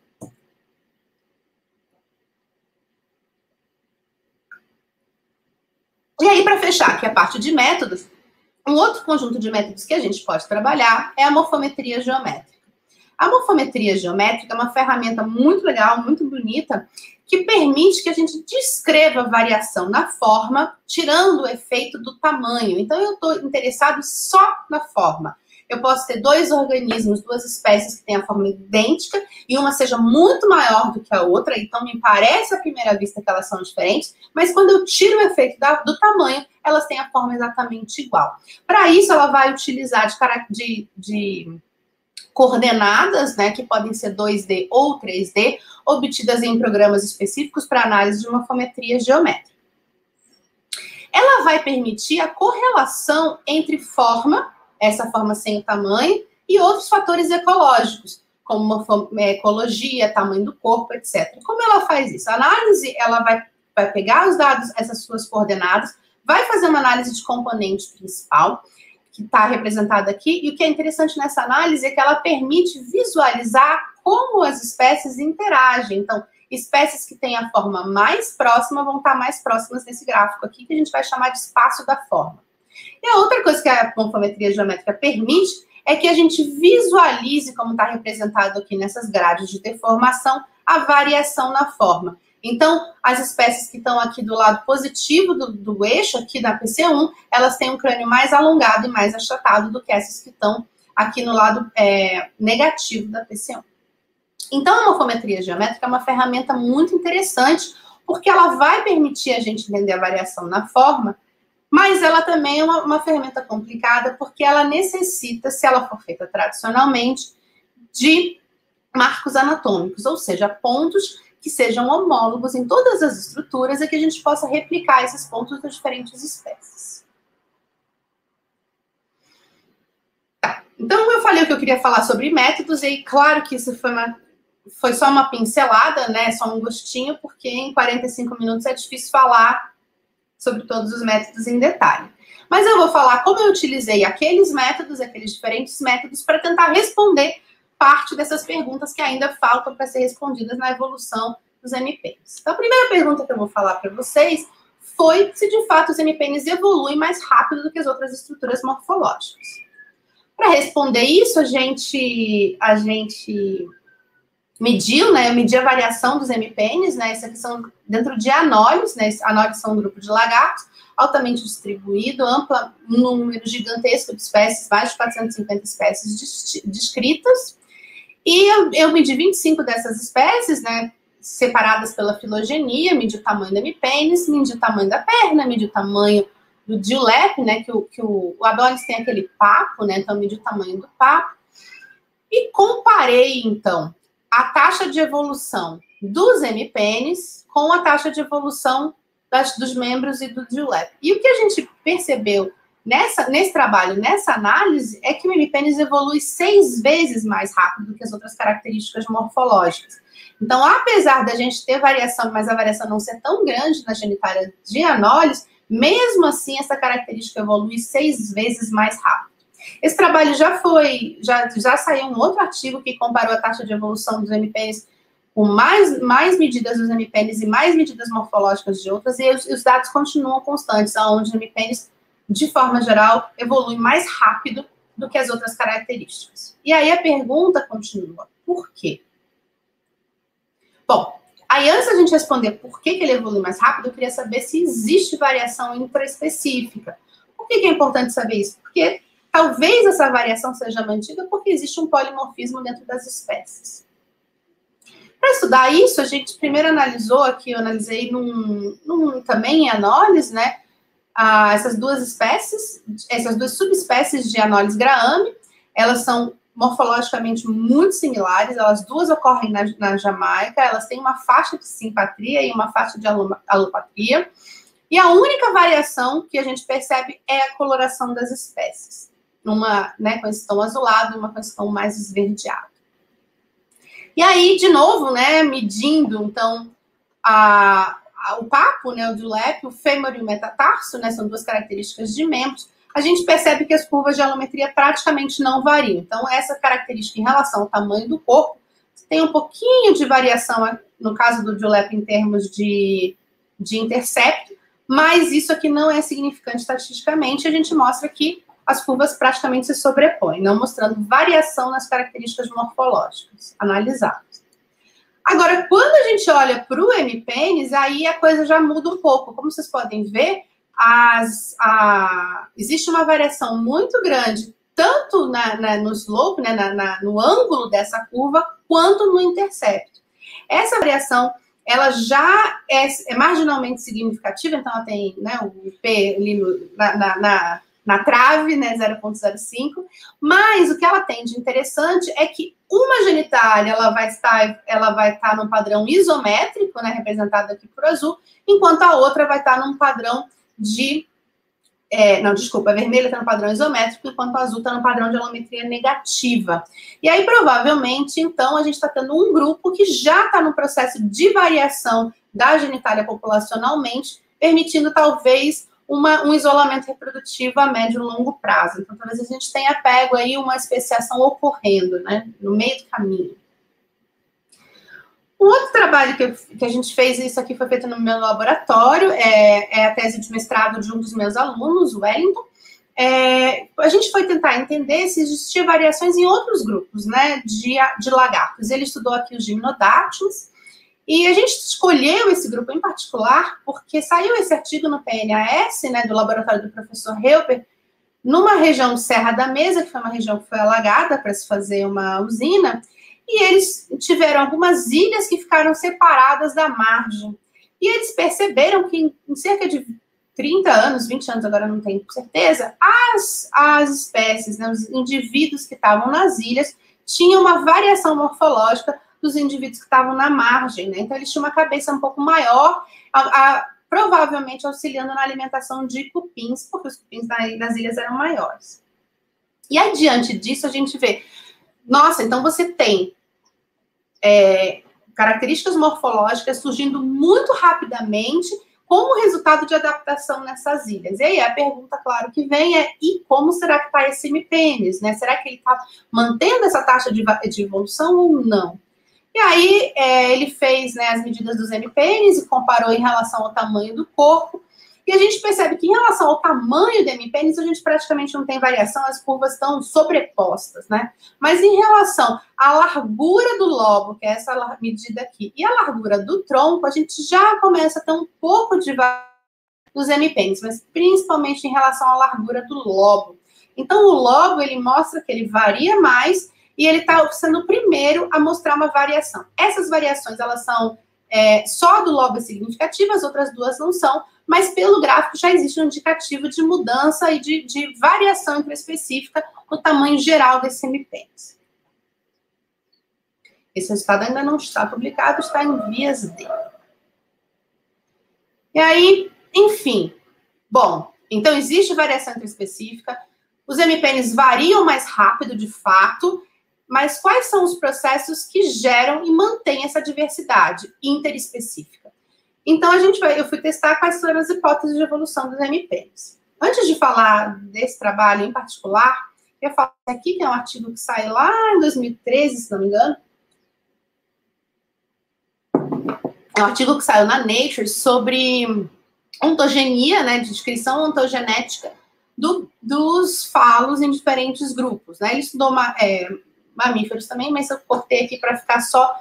E aí, para fechar aqui a parte de métodos, um outro conjunto de métodos que a gente pode trabalhar é a morfometria geométrica. A morfometria geométrica é uma ferramenta muito legal, muito bonita, que permite que a gente descreva a variação na forma, tirando o efeito do tamanho. Então, eu estou interessado só na forma. Eu posso ter dois organismos, duas espécies que têm a forma idêntica, e uma seja muito maior do que a outra, então me parece à primeira vista que elas são diferentes, mas quando eu tiro o efeito da, do tamanho, elas têm a forma exatamente igual. Para isso, ela vai utilizar de... de, de coordenadas, né, que podem ser dois D ou três D, obtidas em programas específicos para análise de morfometria geométrica. Ela vai permitir a correlação entre forma, essa forma sem o tamanho, e outros fatores ecológicos, como ecologia, tamanho do corpo, etcétera. Como ela faz isso? A análise, ela vai, vai pegar os dados, essas suas coordenadas, vai fazer uma análise de componente principal, que está representada aqui, e o que é interessante nessa análise é que ela permite visualizar como as espécies interagem. Então, espécies que têm a forma mais próxima vão estar mais próximas nesse gráfico aqui, que a gente vai chamar de espaço da forma. E a outra coisa que a morfometria geométrica permite é que a gente visualize, como está representado aqui nessas grades de deformação, a variação na forma. Então, as espécies que estão aqui do lado positivo do, do eixo, aqui da P C um, elas têm um crânio mais alongado e mais achatado do que essas que estão aqui no lado é, negativo da P C um. Então, a morfometria geométrica é uma ferramenta muito interessante, porque ela vai permitir a gente entender a variação na forma, mas ela também é uma, uma ferramenta complicada, porque ela necessita, se ela for feita tradicionalmente, de marcos anatômicos, ou seja, pontos que sejam homólogos em todas as estruturas e que a gente possa replicar esses pontos das diferentes espécies. Tá. Então, eu falei o que eu queria falar sobre métodos, e claro que isso foi, uma, foi só uma pincelada, né? Só um gostinho, porque em quarenta e cinco minutos é difícil falar sobre todos os métodos em detalhe. Mas eu vou falar como eu utilizei aqueles métodos, aqueles diferentes métodos, para tentar responder parte dessas perguntas que ainda faltam para ser respondidas na evolução dos M P Ns. Então, a primeira pergunta que eu vou falar para vocês foi se, de fato, os M P Ns evoluem mais rápido do que as outras estruturas morfológicas. Para responder isso, a gente, a gente mediu, né? Eu medi a variação dos M P Ns, né? Essas aqui são dentro de anólios, né? Anólios são um grupo de lagartos, altamente distribuído, ampla, um número gigantesco de espécies, mais de quatrocentas e cinquenta espécies descritas. E eu, eu medi vinte e cinco dessas espécies, né, separadas pela filogenia, medi o tamanho da M. penis, medi o tamanho da perna, medi o tamanho do diulep, né, que o, que o, o Adonis tem aquele papo, né, então medi o tamanho do papo. E comparei, então, a taxa de evolução dos M. penis com a taxa de evolução das, dos membros e do diulep. E o que a gente percebeu Nessa, nesse trabalho, nessa análise, é que o M. penis evolui seis vezes mais rápido do que as outras características morfológicas. Então, apesar da gente ter variação, mas a variação não ser tão grande na genitália de anólios, mesmo assim, essa característica evolui seis vezes mais rápido. Esse trabalho já foi, já, já saiu um outro artigo que comparou a taxa de evolução dos M. penis com mais, mais medidas dos M. penis e mais medidas morfológicas de outras, e os, os dados continuam constantes, onde o M. penis de forma geral, evolui mais rápido do que as outras características. E aí a pergunta continua, por quê? Bom, aí antes da gente responder por que, que ele evolui mais rápido, eu queria saber se existe variação intraespecífica. Por que, que é importante saber isso? Porque talvez essa variação seja mantida porque existe um polimorfismo dentro das espécies. Para estudar isso, a gente primeiro analisou aqui, eu analisei num, num, também em análise, né, Ah, essas duas espécies, essas duas subespécies de Anolis grahami, elas são morfologicamente muito similares, elas duas ocorrem na, na Jamaica, elas têm uma faixa de simpatria e uma faixa de alopatria, e a única variação que a gente percebe é a coloração das espécies, uma, né, com esse tom azulado e uma com esse tom mais esverdeado. E aí, de novo, né, medindo, então, a o papo, né, o diulep, o fêmur e o metatarso, né, são duas características de membros, a gente percebe que as curvas de alometria praticamente não variam. Então, essa característica em relação ao tamanho do corpo tem um pouquinho de variação, no caso do diulep, em termos de, de intercepto, mas isso aqui não é significante estatisticamente, a gente mostra que as curvas praticamente se sobrepõem, não mostrando variação nas características morfológicas analisadas. Agora, quando a gente olha para o M. penis, aí a coisa já muda um pouco. Como vocês podem ver, as, a, existe uma variação muito grande, tanto na, na, no slope, né, na, na, no ângulo dessa curva, quanto no intercepto. Essa variação, ela já é, é marginalmente significativa, então ela tem, né, o P ali no, na, na, na na trave, né, zero vírgula zero cinco, mas o que ela tem de interessante é que uma genitália, ela vai estar, ela vai estar num padrão isométrico, né, representado aqui por azul, enquanto a outra vai estar num padrão de, é, não, desculpa, a vermelha está no padrão isométrico, enquanto a azul está no padrão de alometria negativa. E aí, provavelmente, então, a gente está tendo um grupo que já está no processo de variação da genitália populacionalmente, permitindo, talvez, Uma, um isolamento reprodutivo a médio e longo prazo. Então, talvez a gente tenha pego aí uma especiação ocorrendo, né, no meio do caminho. Um outro trabalho que, eu, que a gente fez, isso aqui foi feito no meu laboratório, é, é a tese de mestrado de um dos meus alunos, o Wellington. É, a gente foi tentar entender se existia variações em outros grupos, né, de, de lagartos. Ele estudou aqui os gimnodáctilos, e a gente escolheu esse grupo em particular porque saiu esse artigo no P N A S, né, do laboratório do professor Helper, numa região de Serra da Mesa, que foi uma região que foi alagada para se fazer uma usina, e eles tiveram algumas ilhas que ficaram separadas da margem. E eles perceberam que em, em cerca de trinta anos, vinte anos, agora não tenho certeza, as, as espécies, né, os indivíduos que estavam nas ilhas, tinham uma variação morfológica dos indivíduos que estavam na margem, né? Então, eles tinham uma cabeça um pouco maior, a, a, provavelmente auxiliando na alimentação de cupins, porque os cupins nas ilhas eram maiores. E aí, diante disso, a gente vê, nossa, então você tem é, características morfológicas surgindo muito rapidamente como resultado de adaptação nessas ilhas. E aí a pergunta, claro, que vem é, e como será que está esse M-pênis, né? Será que ele está mantendo essa taxa de, de evolução ou não? E aí é, ele fez, né, as medidas dos M-pênis e comparou em relação ao tamanho do corpo. E a gente percebe que em relação ao tamanho do M-pênis, a gente praticamente não tem variação, as curvas estão sobrepostas, né? Mas em relação à largura do lobo, que é essa medida aqui, e a largura do tronco, a gente já começa a ter um pouco de variação nos M-pênis, mas principalmente em relação à largura do lobo. Então, o lobo, ele mostra que ele varia mais e ele está sendo o primeiro a mostrar uma variação. Essas variações, elas são é, só do lobo é significativa, as outras duas não são, mas pelo gráfico já existe um indicativo de mudança e de, de variação intraespecífica no tamanho geral desse M-pênis. Esse resultado ainda não está publicado, está em vias de. E aí, enfim, bom, então existe variação intraespecífica, os M-pênis variam mais rápido, de fato, mas quais são os processos que geram e mantêm essa diversidade interespecífica? Então, a gente vai, eu fui testar quais foram as hipóteses de evolução dos M-pênis. Antes de falar desse trabalho em particular, eu ia falar aqui, que é um artigo que sai lá em dois mil e treze, se não me engano. É um artigo que saiu na Nature sobre ontogenia, né, descrição ontogenética do, dos falos em diferentes grupos. Né? Ele estudou uma, é, mamíferos também, mas eu cortei aqui para ficar só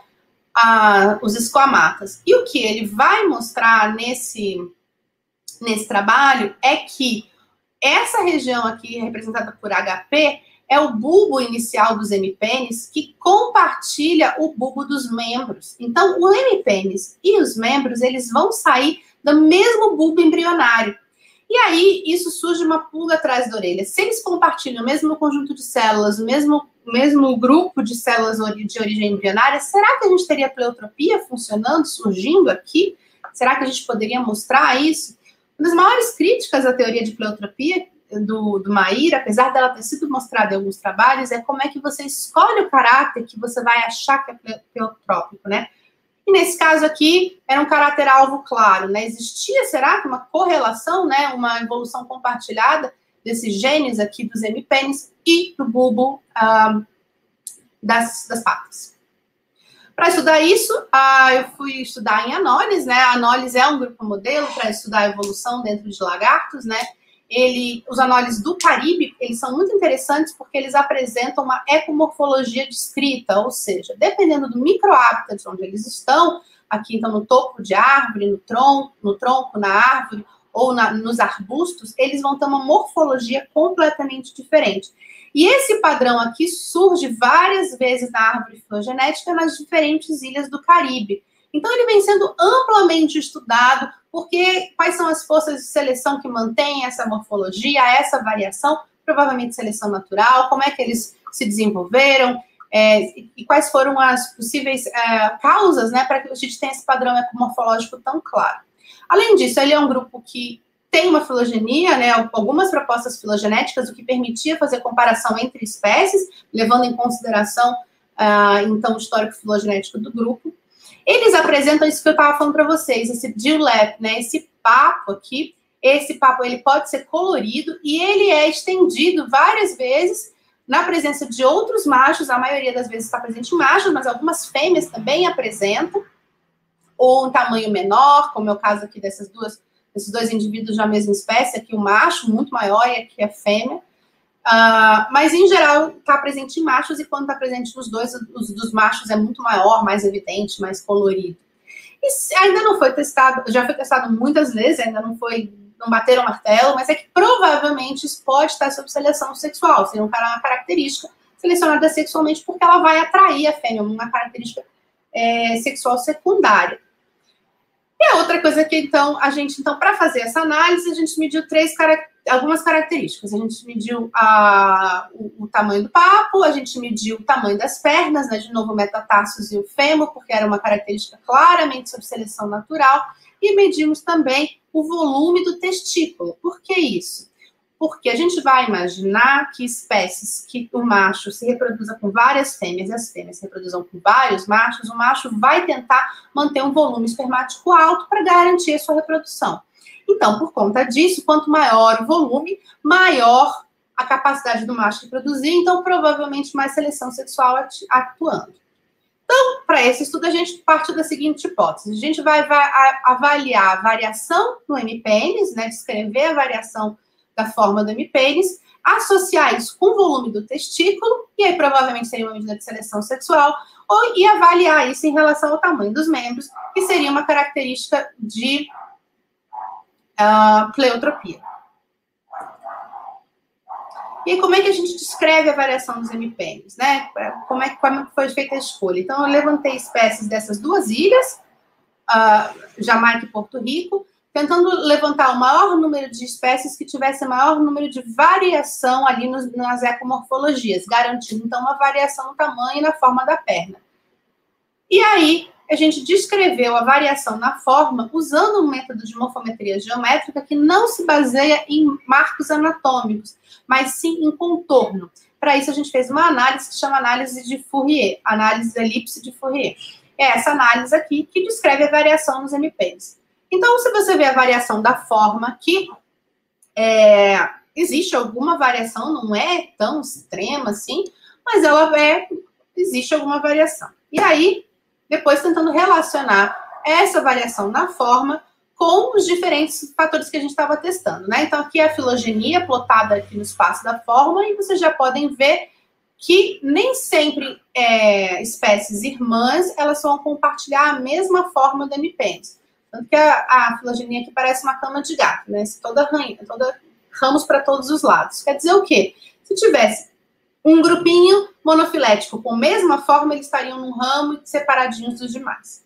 a, os esquamatas. E o que ele vai mostrar nesse, nesse trabalho é que essa região aqui, representada por H P, é o bulbo inicial dos M-pênis que compartilha o bulbo dos membros. Então, o M-pênis e os membros, eles vão sair do mesmo bulbo embrionário. E aí, isso surge uma pulga atrás da orelha. Se eles compartilham o mesmo conjunto de células, o mesmo, mesmo grupo de células de origem embrionária, será que a gente teria pleotropia funcionando, surgindo aqui? Será que a gente poderia mostrar isso? Uma das maiores críticas à teoria de pleotropia do, do Mair, apesar dela ter sido mostrada em alguns trabalhos, é como é que você escolhe o caráter que você vai achar que é pleotrópico, né? E nesse caso aqui, era um caráter alvo claro, né? Existia, será que uma correlação, né? Uma evolução compartilhada desses genes aqui dos M-pênis e do bulbo um, das, das patas. Para estudar isso, uh, eu fui estudar em Anolis, né? A Anolis é um grupo modelo para estudar a evolução dentro de lagartos, né? Ele, os Anolis do Caribe, eles são muito interessantes porque eles apresentam uma ecomorfologia descrita, ou seja, dependendo do microhábitat onde eles estão, aqui então no topo de árvore, no tronco, no tronco, na árvore ou na, nos arbustos, eles vão ter uma morfologia completamente diferente. E esse padrão aqui surge várias vezes na árvore filogenética nas diferentes ilhas do Caribe. Então, ele vem sendo amplamente estudado, porque quais são as forças de seleção que mantêm essa morfologia, essa variação, provavelmente seleção natural, como é que eles se desenvolveram, é, e quais foram as possíveis é, causas, né, para que a gente tenha esse padrão ecomorfológico tão claro. Além disso, ele é um grupo que tem uma filogenia, né, algumas propostas filogenéticas, o que permitia fazer comparação entre espécies, levando em consideração, uh, então, o histórico filogenético do grupo. Eles apresentam isso que eu estava falando para vocês, esse dewlap, né, esse papo aqui. Esse papo ele pode ser colorido e ele é estendido várias vezes na presença de outros machos. A maioria das vezes está presente em machos, mas algumas fêmeas também apresentam, ou um tamanho menor, como é o caso aqui dessas duas, desses dois indivíduos da mesma espécie, aqui o macho muito maior e aqui a fêmea. Uh, mas, em geral, está presente em machos, e quando está presente nos dois, os dos machos é muito maior, mais evidente, mais colorido. E ainda não foi testado, já foi testado muitas vezes, ainda não foi, não bateram martelo, mas é que provavelmente isso pode estar sob seleção sexual, seria uma característica selecionada sexualmente, porque ela vai atrair a fêmea, uma característica é, sexual secundária. E a outra coisa que, então, a gente, então, para fazer essa análise, a gente mediu três características, algumas características. A gente mediu a, o, o tamanho do papo, a gente mediu o tamanho das pernas, né, de novo o metatarsus e o fêmur, porque era uma característica claramente sob seleção natural, e medimos também o volume do testículo. Por que isso? Porque a gente vai imaginar que espécies que o macho se reproduza com várias fêmeas e as fêmeas se reproduzam com vários machos, o macho vai tentar manter um volume espermático alto para garantir a sua reprodução. Então, por conta disso, quanto maior o volume, maior a capacidade do macho de produzir, então provavelmente mais seleção sexual atuando. Então, para esse estudo, a gente parte da seguinte hipótese. A gente vai avaliar a variação no hemipênis, né, descrever a variação da forma do hemipênis, associar isso com o volume do testículo, e aí provavelmente seria uma medida de seleção sexual, ou, e avaliar isso em relação ao tamanho dos membros, que seria uma característica de uh, pleotropia. E como é que a gente descreve a variação dos hemipênis, né? Como é que como foi feita a escolha? Então, eu levantei espécies dessas duas ilhas, uh, Jamaica e Porto Rico, tentando levantar o maior número de espécies que tivesse maior número de variação ali nos, nas ecomorfologias, garantindo, então, uma variação no tamanho e na forma da perna. E aí, a gente descreveu a variação na forma usando um método de morfometria geométrica que não se baseia em marcos anatômicos, mas sim em contorno. Para isso, a gente fez uma análise que chama análise de Fourier, análise da elipse de Fourier. É essa análise aqui que descreve a variação nos hemipênis. Então, se você vê a variação da forma aqui, é, existe alguma variação, não é tão extrema assim, mas ela é, existe alguma variação. E aí, depois tentando relacionar essa variação na forma com os diferentes fatores que a gente estava testando, né? Então, aqui é a filogenia plotada aqui no espaço da forma, e vocês já podem ver que nem sempre é, espécies irmãs, elas vão compartilhar a mesma forma do hemipênis. Tanto que a, a filogenia aqui parece uma cama de gato, né? Toda, toda ramos para todos os lados. Quer dizer o quê? Se tivesse um grupinho monofilético com a mesma forma, eles estariam num ramo separadinhos dos demais.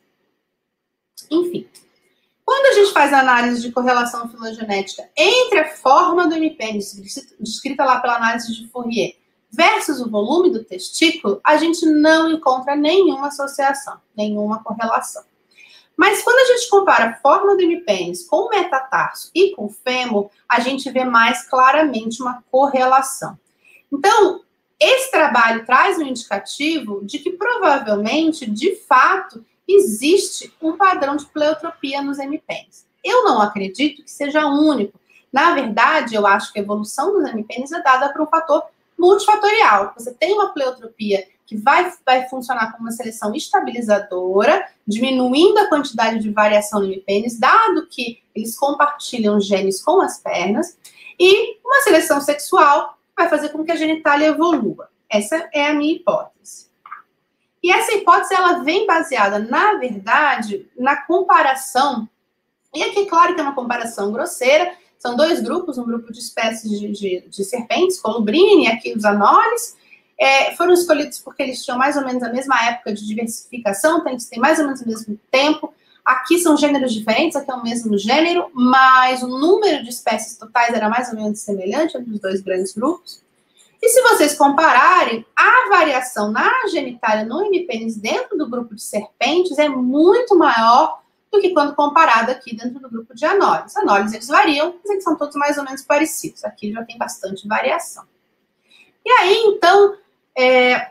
Enfim, quando a gente faz a análise de correlação filogenética entre a forma do hemipênis, descrita lá pela análise de Fourier, versus o volume do testículo, a gente não encontra nenhuma associação, nenhuma correlação. Mas quando a gente compara a forma do hemipênis com o metatarso e com o fêmur, a gente vê mais claramente uma correlação. Então, esse trabalho traz um indicativo de que provavelmente, de fato, existe um padrão de pleotropia nos hemipênis. Eu não acredito que seja único. Na verdade, eu acho que a evolução dos hemipênis é dada por um fator multifatorial. Você tem uma pleotropia que vai, vai funcionar como uma seleção estabilizadora, diminuindo a quantidade de variação no hemipênis, dado que eles compartilham genes com as pernas, e uma seleção sexual vai fazer com que a genitália evolua. Essa é a minha hipótese. E essa hipótese, ela vem baseada, na verdade, na comparação, e aqui é claro que é uma comparação grosseira, são dois grupos, um grupo de espécies de, de, de serpentes, Colubrine, e aqui os anoles, é, foram escolhidos porque eles tinham mais ou menos a mesma época de diversificação, então eles têm mais ou menos o mesmo tempo. Aqui são gêneros diferentes, aqui é o mesmo gênero, mas o número de espécies totais era mais ou menos semelhante entre os dois grandes grupos. E se vocês compararem, a variação na genitália no hemipênis dentro do grupo de serpentes é muito maior do que quando comparado aqui dentro do grupo de anólides. Anólides, eles variam, mas eles são todos mais ou menos parecidos. Aqui já tem bastante variação. E aí, então, é,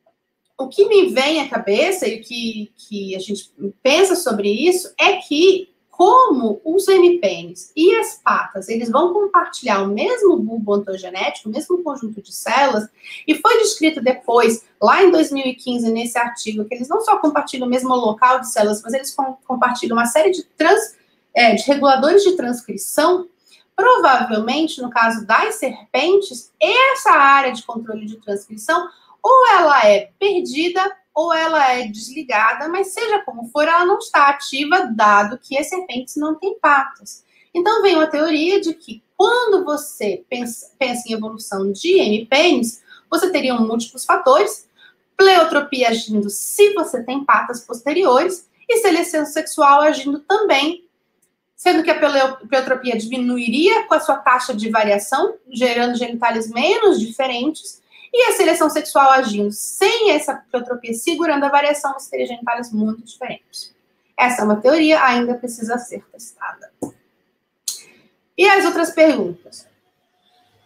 o que me vem à cabeça e o que, que a gente pensa sobre isso é que, como os hemipênis e as patas, eles vão compartilhar o mesmo bulbo ontogenético, o mesmo conjunto de células, e foi descrito depois, lá em dois mil e quinze, nesse artigo, que eles não só compartilham o mesmo local de células, mas eles com, compartilham uma série de, trans, é, de reguladores de transcrição. Provavelmente, no caso das serpentes, essa área de controle de transcrição, ou ela é perdida, ou ela é desligada, mas seja como for, ela não está ativa, dado que as serpentes não têm patas. Então, vem uma teoria de que quando você pensa, pensa em evolução de hemipênis, você teria múltiplos fatores, pleotropia agindo se você tem patas posteriores, e seleção sexual agindo também, sendo que a pleotropia diminuiria com a sua taxa de variação, gerando genitálias menos diferentes, e a seleção sexual agindo sem essa pleotropia, segurando a variação, você teria genitálias muito diferentes. Essa é uma teoria, ainda precisa ser testada. E as outras perguntas?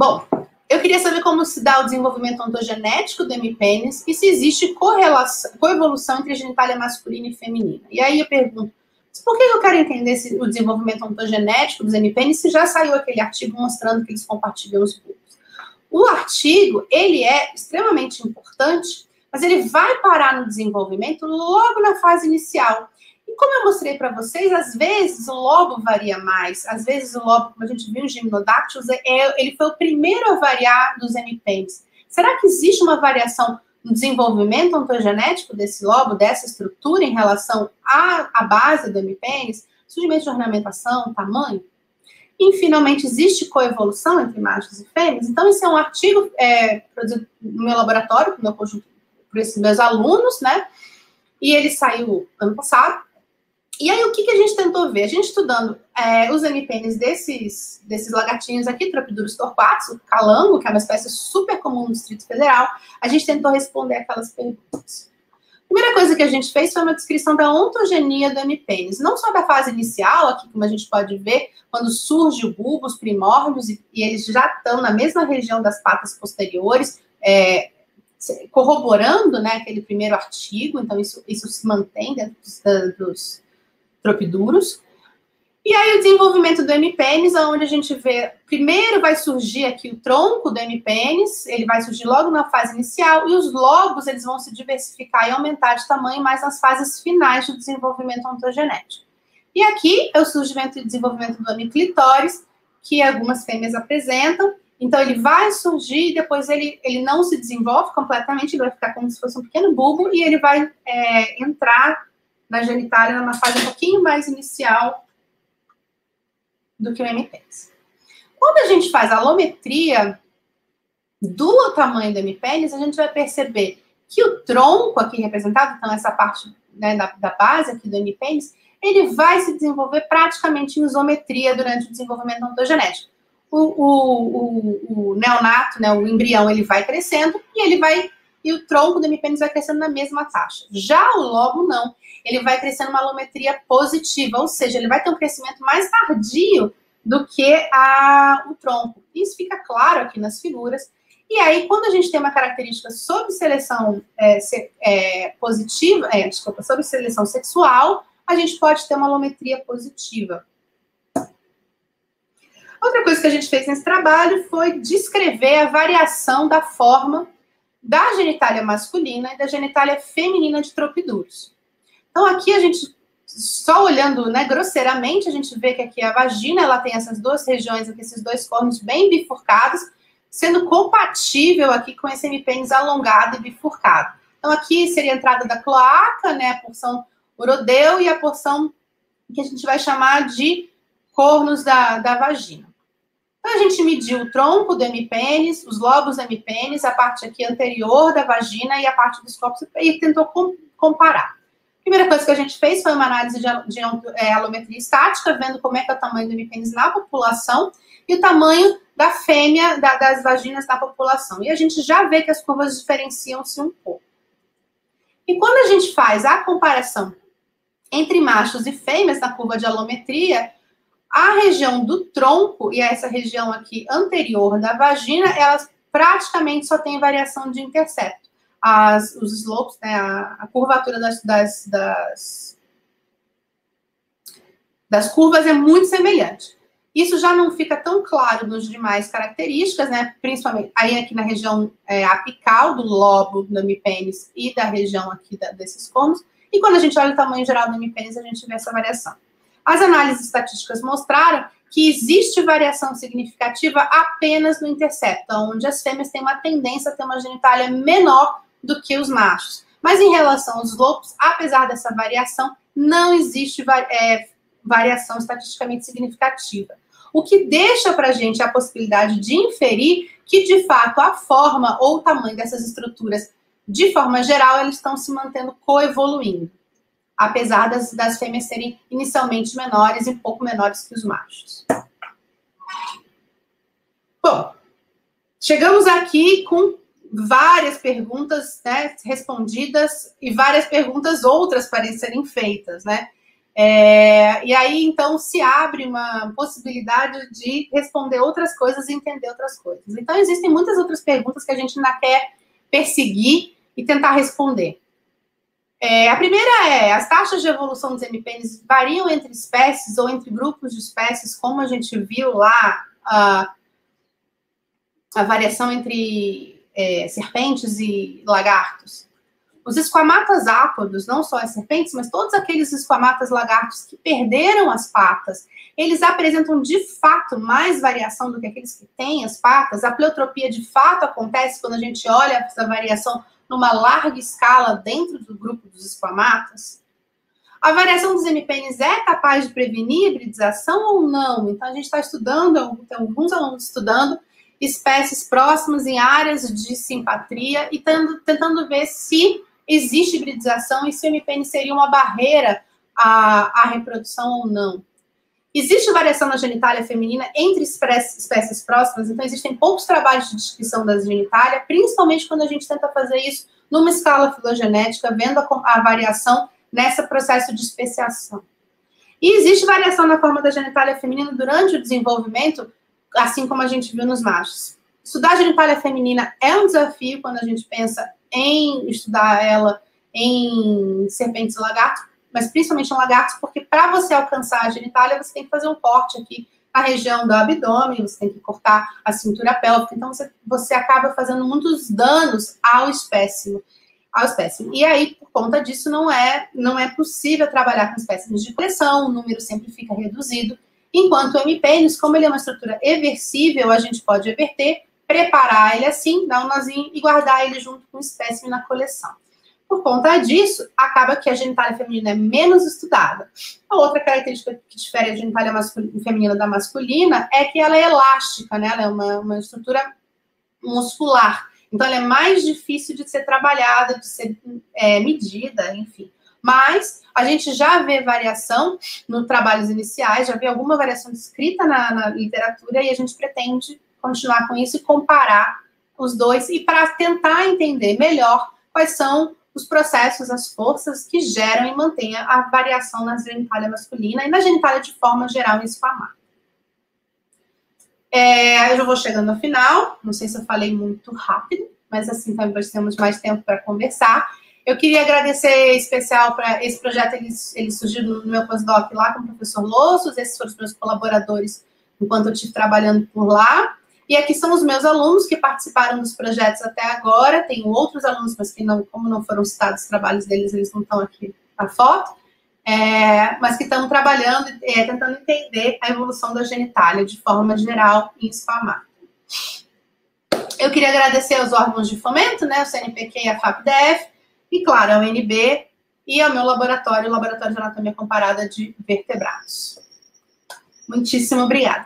Bom, eu queria saber como se dá o desenvolvimento ontogenético do hemipênis e se existe correlação, coevolução entre genitália masculina e feminina. E aí eu pergunto, por que eu quero entender esse, o desenvolvimento ontogenético dos hemipênis se já saiu aquele artigo mostrando que eles compartilham os bulbos? O artigo, ele é extremamente importante, mas ele vai parar no desenvolvimento logo na fase inicial. E como eu mostrei para vocês, às vezes o lobo varia mais, às vezes o lobo, como a gente viu em Gymnodactylus, é, ele foi o primeiro a variar dos hemipênis. Será que existe uma variação no desenvolvimento ontogenético desse lobo, dessa estrutura em relação à, à base do hemipênis, surgimento de ornamentação, tamanho? E, finalmente, existe coevolução entre machos e fêmeas? Então, esse é um artigo é, produzido no meu laboratório, no meu conjunto, por esses meus alunos, né? E ele saiu ano passado. E aí, o que, que a gente tentou ver? A gente estudando é, os hemipênis desses, desses lagartinhos aqui, Tropidurus torquatus, o calango, que é uma espécie super comum no Distrito Federal, a gente tentou responder aquelas perguntas. A primeira coisa que a gente fez foi uma descrição da ontogenia do hemipênis, não só da fase inicial, aqui como a gente pode ver, quando surge o bulbo, os primórdios, e, e eles já estão na mesma região das patas posteriores, é, corroborando, né, aquele primeiro artigo, então isso, isso se mantém dentro dos, dos Tropidurus. E aí o desenvolvimento do hemipênis, onde a gente vê, primeiro vai surgir aqui o tronco do hemipênis, ele vai surgir logo na fase inicial, e os lobos, eles vão se diversificar e aumentar de tamanho mais nas fases finais do desenvolvimento ontogenético. E aqui é o surgimento e desenvolvimento do hemiclitóris, que algumas fêmeas apresentam. Então ele vai surgir e depois ele, ele não se desenvolve completamente, ele vai ficar como se fosse um pequeno bulbo, e ele vai é, entrar na genitália numa fase um pouquinho mais inicial do que o hemipênis. Quando a gente faz a alometria do tamanho do hemipênis, a gente vai perceber que o tronco aqui representado, então essa parte, né, da, da base aqui do hemipênis, ele vai se desenvolver praticamente em isometria durante o desenvolvimento ontogenético. O, o, o, o neonato, né, o embrião, ele vai crescendo e ele vai, e o tronco do hemipênis vai crescendo na mesma taxa. Já o lobo, não. Ele vai crescendo uma alometria positiva, ou seja, ele vai ter um crescimento mais tardio do que a, o tronco. Isso fica claro aqui nas figuras. E aí, quando a gente tem uma característica sob seleção é, se, é, positiva, é, desculpa, sob seleção sexual, a gente pode ter uma alometria positiva. Outra coisa que a gente fez nesse trabalho foi descrever a variação da forma da genitália masculina e da genitália feminina de Tropidurus. Então, aqui a gente, só olhando, né, grosseiramente, a gente vê que aqui a vagina, ela tem essas duas regiões, aqui, esses dois cornos bem bifurcados, sendo compatível aqui com esse hemipênis alongado e bifurcado. Então, aqui seria a entrada da cloaca, né, a porção urodeu e a porção que a gente vai chamar de cornos da, da vagina. Então, a gente mediu o tronco do hemipênis, os lobos do hemipênis, a parte aqui anterior da vagina e a parte dos corpos, e tentou com, comparar. A primeira coisa que a gente fez foi uma análise de, de é, alometria estática, vendo como é que é o tamanho do hemipênis na população e o tamanho da fêmea, da, das vaginas na população. E a gente já vê que as curvas diferenciam-se um pouco. E quando a gente faz a comparação entre machos e fêmeas na curva de alometria, a região do tronco e essa região aqui anterior da vagina, elas praticamente só têm variação de intercepto. As, os slopes, né, a, a curvatura das, das, das, das curvas é muito semelhante. Isso já não fica tão claro nos demais características, né, principalmente aí aqui na região é, apical do lobo do hemipênis e da região aqui da, desses cornos. E quando a gente olha o tamanho geral do hemipênis, a gente vê essa variação. As análises estatísticas mostraram que existe variação significativa apenas no intercepto, onde as fêmeas têm uma tendência a ter uma genitália menor do que os machos. Mas em relação aos lobos, apesar dessa variação, não existe é, variação estatisticamente significativa. O que deixa para a gente a possibilidade de inferir que, de fato, a forma ou o tamanho dessas estruturas, de forma geral, eles estão se mantendo coevoluindo, apesar das, das fêmeas serem inicialmente menores e um pouco menores que os machos. Bom, chegamos aqui com várias perguntas, né, respondidas e várias perguntas outras para serem feitas, né? É, e aí, então, se abre uma possibilidade de responder outras coisas e entender outras coisas. Então, existem muitas outras perguntas que a gente ainda quer perseguir e tentar responder. É, a primeira é, as taxas de evolução dos hemipênis variam entre espécies ou entre grupos de espécies, como a gente viu lá, a, a variação entre é, serpentes e lagartos. Os esquamatas ápodos, não só as serpentes, mas todos aqueles esquamatas lagartos que perderam as patas, eles apresentam de fato mais variação do que aqueles que têm as patas. A pleotropia de fato acontece quando a gente olha essa variação numa larga escala dentro do grupo dos esquamatas. A variação dos hemipênis é capaz de prevenir hibridização ou não? Então, a gente está estudando, tem alguns alunos estudando espécies próximas em áreas de simpatria e tendo, tentando ver se existe hibridização e se o hemipênis seria uma barreira à, à reprodução ou não. Existe variação na genitália feminina entre espécies próximas, então existem poucos trabalhos de descrição da genitália, principalmente quando a gente tenta fazer isso numa escala filogenética, vendo a, a variação nesse processo de especiação. E existe variação na forma da genitália feminina durante o desenvolvimento, assim como a gente viu nos machos. Estudar a genitália feminina é um desafio quando a gente pensa em estudar ela em serpentes e lagartos, mas principalmente em lagartos, porque para você alcançar a genitália, você tem que fazer um corte aqui na região do abdômen, você tem que cortar a cintura pélvica, então você, você acaba fazendo muitos danos ao espécime, ao espécime. E aí, por conta disso, não é, não é possível trabalhar com espécimes de coleção, o número sempre fica reduzido, enquanto o hemipênis, como ele é uma estrutura eversível, a gente pode everter, preparar ele assim, dar um nozinho e guardar ele junto com o espécime na coleção. Por conta disso, acaba que a genitália feminina é menos estudada. A outra característica que difere a genitália feminina da masculina é que ela é elástica, né? Ela é uma, uma estrutura muscular. Então, ela é mais difícil de ser trabalhada, de ser é, medida, enfim. Mas a gente já vê variação nos trabalhos iniciais, já vê alguma variação descrita na, na literatura e a gente pretende continuar com isso e comparar os dois e para tentar entender melhor quais são os processos, as forças que geram e mantêm a variação na genitália masculina e na genitália de forma geral em esquamata. É, eu já vou chegando ao final, não sei se eu falei muito rápido, mas assim também nós temos mais tempo para conversar. Eu queria agradecer em especial para esse projeto, ele, ele surgiu no meu pós-doc lá com o professor Lossos, esses foram os meus colaboradores enquanto eu estive trabalhando por lá. E aqui são os meus alunos que participaram dos projetos até agora. Tenho outros alunos, mas que não, como não foram citados os trabalhos deles, eles não estão aqui na foto. É, mas que estão trabalhando, é, tentando entender a evolução da genitália de forma geral em esquamata. Eu queria agradecer aos órgãos de fomento, né, o C N P Q e a F A P D F, e claro, ao N B e ao meu laboratório, o Laboratório de Anatomia Comparada de Vertebrados. Muitíssimo obrigada.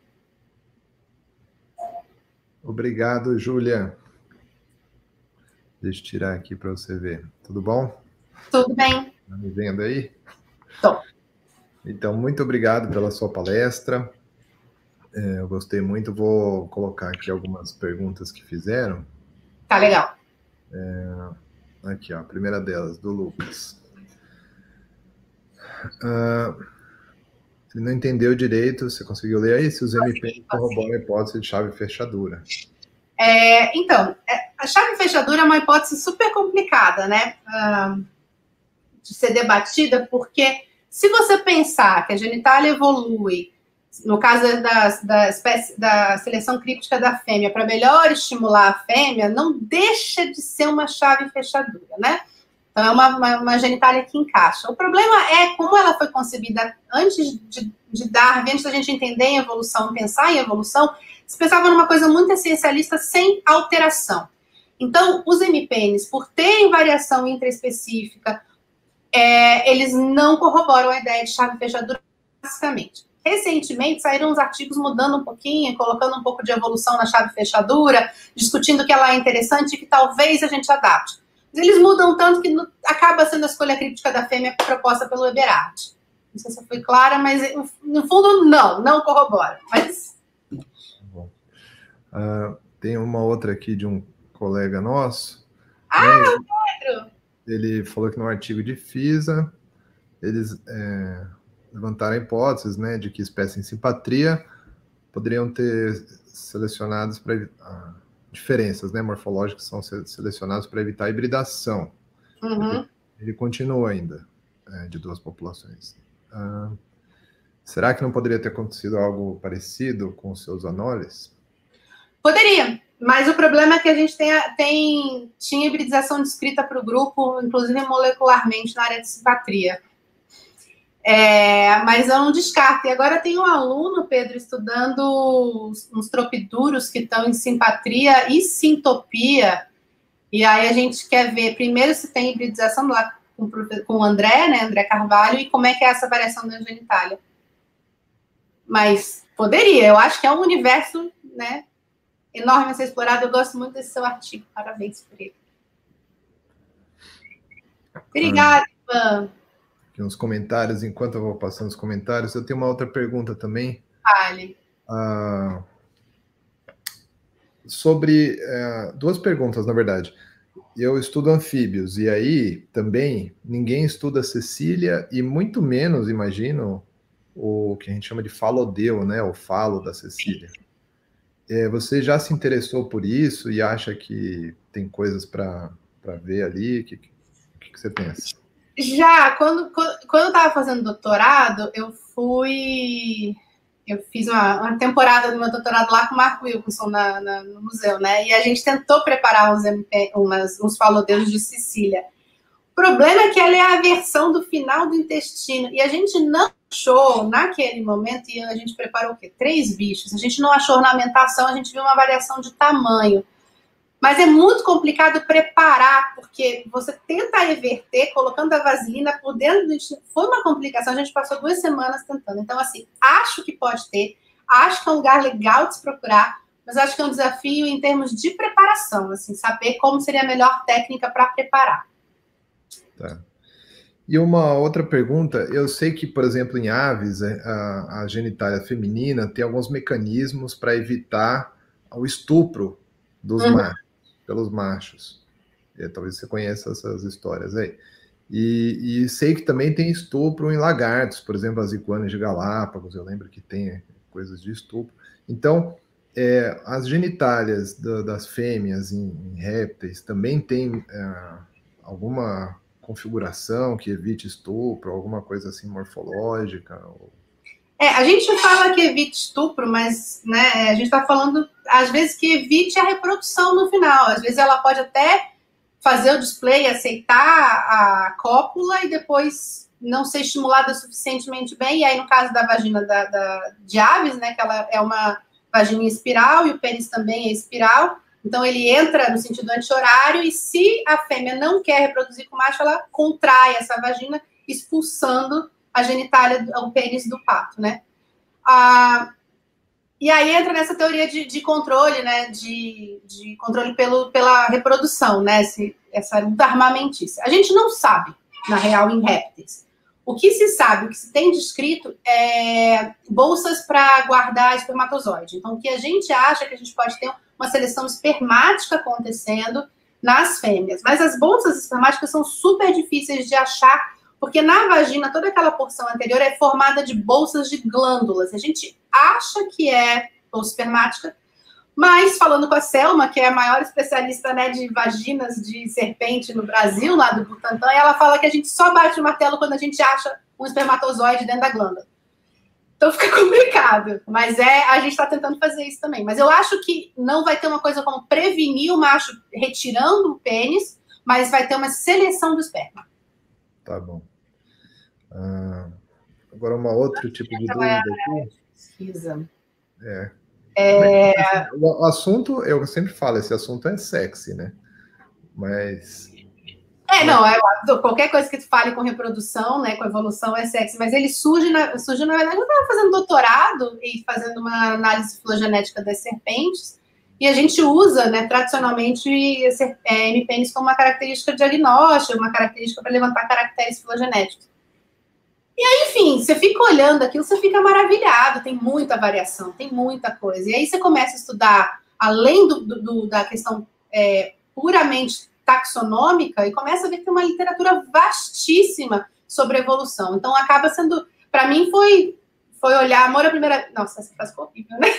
Obrigado, Júlia. Deixa eu tirar aqui para você ver. Tudo bom? Tudo bem. Tá me vendo aí? Tô. Então, muito obrigado pela sua palestra. É, eu gostei muito. Vou colocar aqui algumas perguntas que fizeram. Tá legal. É, aqui, ó, a primeira delas, do Lucas. Ah, ele não entendeu direito, você conseguiu ler aí? Se os M P corroboram a hipótese de chave fechadura. É, então, a chave fechadura é uma hipótese super complicada, né? Uh, de ser debatida, porque se você pensar que a genitália evolui, no caso da, da, espécie, da seleção críptica da fêmea, para melhor estimular a fêmea, não deixa de ser uma chave fechadura, né? Então, é uma, uma, uma genitália que encaixa. O problema é como ela foi concebida antes de, de Darwin, antes da gente entender em evolução, pensar em evolução, se pensava numa coisa muito essencialista sem alteração. Então, os hemipênis, por terem variação intraespecífica, é, eles não corroboram a ideia de chave fechadura basicamente. Recentemente, saíram uns artigos mudando um pouquinho, colocando um pouco de evolução na chave fechadura, discutindo que ela é interessante e que talvez a gente adapte. Eles mudam tanto que acaba sendo a escolha críptica da fêmea proposta pelo Eberhard. Não sei se eu fui clara, mas no fundo não, não corrobora. Mas... Bom. Uh, tem uma outra aqui de um colega nosso. Ah, né? o Pedro! Ele falou que no artigo de FISA eles é, levantaram hipóteses, né, de que espécies em simpatria poderiam ter selecionados para ah, diferenças, né, morfológicas são selecionadas para evitar a hibridação. Uhum. Ele continua ainda é, de duas populações. Ah, será que não poderia ter acontecido algo parecido com os seus anoles? Poderia, mas o problema é que a gente tem, tem, tinha hibridização descrita para o grupo, inclusive molecularmente, na área de simpatria. É, mas eu não descarto. E agora tem um aluno, Pedro, estudando uns tropiduros que estão em simpatria e sintopia. E aí a gente quer ver, primeiro, se tem hibridização lá com, com o André, né, André Carvalho, e como é que é essa variação da genitália. Mas poderia, eu acho que é um universo, né, enorme a ser explorado. Eu gosto muito desse seu artigo. Parabéns por ele. Obrigada, Ivan. Aqui uns comentários, enquanto eu vou passando os comentários, eu tenho uma outra pergunta também. Fale. Ah, sobre é, duas perguntas, na verdade. Eu estudo anfíbios, e aí também ninguém estuda Cecília, e muito menos, imagino, o que a gente chama de falodeu, né? O falo da Cecília. É, você já se interessou por isso e acha que tem coisas para ver ali? O que, que, que você pensa? Já, quando, quando, quando eu estava fazendo doutorado, eu fui... Eu fiz uma, uma temporada do meu doutorado lá com o Mark Wilkinson na, na, no museu, né? E a gente tentou preparar uns, umas, uns falodeus de Cecília. O problema é que ela é a versão do final do intestino. E a gente não achou, naquele momento, e a gente preparou o quê? Três bichos. A gente não achou ornamentação, a gente viu uma variação de tamanho. Mas é muito complicado preparar, porque você tenta reverter colocando a vaselina por dentro do intestino. Foi uma complicação, a gente passou duas semanas tentando. Então, assim, acho que pode ter, acho que é um lugar legal de se procurar, mas acho que é um desafio em termos de preparação, assim, saber como seria a melhor técnica para preparar. Tá. E uma outra pergunta, eu sei que, por exemplo, em aves, a, a genitália feminina tem alguns mecanismos para evitar o estupro dos uhum. machos, pelos machos. E, talvez você conheça essas histórias aí. E, e sei que também tem estupro em lagartos, por exemplo, as iguanas de Galápagos, eu lembro que tem coisas de estupro. Então, é, as genitálias da, das fêmeas em, em répteis também tem é, alguma configuração que evite estupro, alguma coisa assim morfológica? Ou... É, a gente fala que evite estupro, mas né, a gente está falando, às vezes, que evite a reprodução no final. Às vezes ela pode até fazer o display, aceitar a cópula e depois não ser estimulada suficientemente bem. E aí, no caso da vagina da, da, de aves, né, que ela é uma vagina espiral e o pênis também é espiral, então ele entra no sentido anti-horário e se a fêmea não quer reproduzir com o macho, ela contrai essa vagina, expulsando a genitália, o pênis do pato, né? Ah, e aí entra nessa teoria de, de controle, né? De, de controle pelo, pela reprodução, né? Esse, essa luta armamentícia. A gente não sabe, na real, em répteis. O que se sabe, o que se tem descrito é bolsas para guardar espermatozoide. Então, o que a gente acha é que a gente pode ter uma seleção espermática acontecendo nas fêmeas. Mas as bolsas espermáticas são super difíceis de achar, porque na vagina, toda aquela porção anterior é formada de bolsas de glândulas. A gente acha que é bolsa espermática, mas falando com a Selma, que é a maior especialista, né, de vaginas de serpente no Brasil, lá do Butantan, ela fala que a gente só bate o martelo quando a gente acha um espermatozoide dentro da glândula. Então fica complicado, mas é, a gente está tentando fazer isso também. Mas eu acho que não vai ter uma coisa como prevenir o macho retirando o pênis, mas vai ter uma seleção do esperma. Tá bom. Ah, agora, uma outro tipo de dúvida aqui. Pesquisa. É. É... O assunto, eu sempre falo, esse assunto é sexy, né? Mas... É, não, é, qualquer coisa que tu fale com reprodução, né, com evolução é sexy, mas ele surge, na, surge na verdade, eu estava fazendo doutorado e fazendo uma análise filogenética das serpentes, e a gente usa, né, tradicionalmente, esse, é, M. penis como uma característica diagnóstica, uma característica para levantar caracteres filogenéticos. E aí, enfim, você fica olhando aquilo, você fica maravilhado, tem muita variação, tem muita coisa. E aí você começa a estudar, além do, do, da questão é, puramente taxonômica, e começa a ver que tem uma literatura vastíssima sobre evolução. Então, acaba sendo, para mim, foi, foi olhar amor à primeira... Nossa, essa frase ficou horrível, né?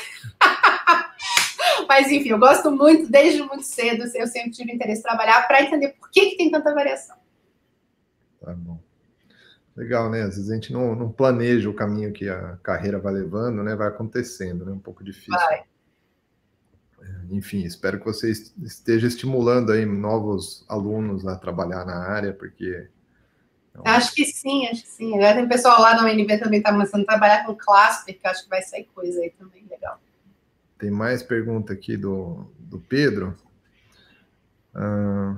Mas, enfim, eu gosto muito, desde muito cedo, eu sempre tive interesse em trabalhar para entender por que, que tem tanta variação. Tá bom. Legal, né? Às vezes a gente não, não planeja o caminho que a carreira vai levando, né? Vai acontecendo, né? Um pouco difícil. Vai. Enfim, espero que você esteja estimulando aí novos alunos a trabalhar na área, porque... É um... Acho que sim, acho que sim. Agora tem pessoal lá na U N B também está começando a trabalhar com Clasper, que acho que vai sair coisa aí também, legal. Tem mais pergunta aqui do, do Pedro. Ah...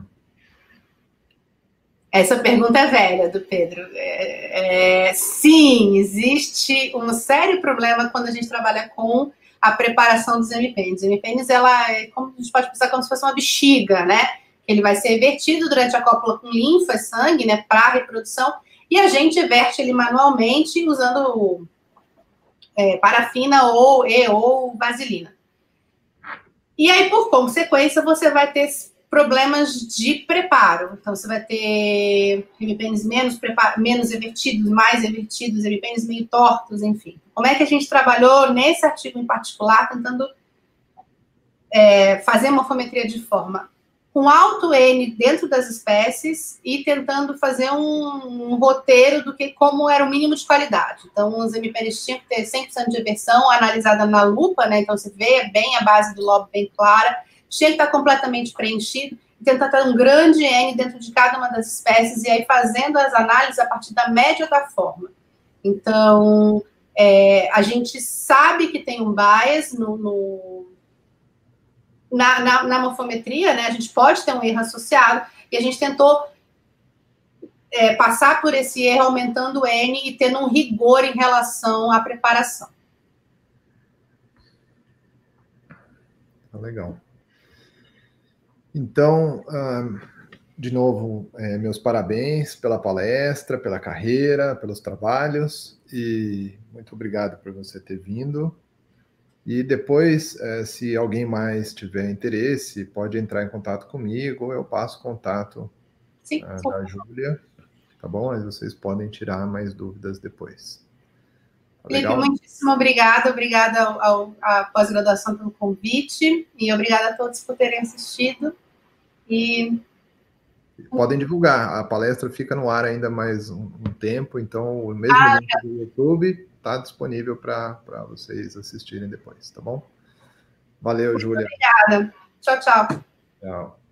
Essa pergunta é velha, do Pedro. É, é, sim, existe um sério problema quando a gente trabalha com a preparação dos M P Ns. O M P Ns, ela é, como a gente pode pensar, como se fosse uma bexiga, né? Ele vai ser vertido durante a cópula com linfa, sangue, né, para reprodução, e a gente verte ele manualmente usando é, parafina ou, e, ou vaselina. E aí, por consequência, você vai ter problemas de preparo. Então, você vai ter M P Ns menos, menos evertidos, mais evertidos, M P Ns meio tortos, enfim. Como é que a gente trabalhou nesse artigo em particular, tentando é, fazer morfometria de forma com alto N dentro das espécies e tentando fazer um, um roteiro do que como era o mínimo de qualidade. Então, os M P Ns tinham que ter cem por cento de eversão analisada na lupa, né? Então, você vê bem a base do lobo bem clara, tinha que estar completamente preenchido, e tentar ter um grande N dentro de cada uma das espécies, e aí fazendo as análises a partir da média da forma. Então, é, a gente sabe que tem um bias no, no, na, na, na morfometria, né? A gente pode ter um erro associado, e a gente tentou é, passar por esse erro aumentando o N e tendo um rigor em relação à preparação. Legal. Então, de novo, meus parabéns pela palestra, pela carreira, pelos trabalhos, e muito obrigado por você ter vindo. E depois, se alguém mais tiver interesse, pode entrar em contato comigo, ou eu passo contato Sim, da Júlia, tá bom? Aí vocês podem tirar mais dúvidas depois. Tá Felipe, legal? muitíssimo obrigada, obrigada ao, ao, à pós-graduação pelo convite, e obrigada a todos por terem assistido. E podem divulgar, a palestra fica no ar ainda mais um, um tempo, então o mesmo ah, link do YouTube está disponível para vocês assistirem depois, tá bom? Valeu, Júlia. Obrigada. Tchau, tchau. Tchau.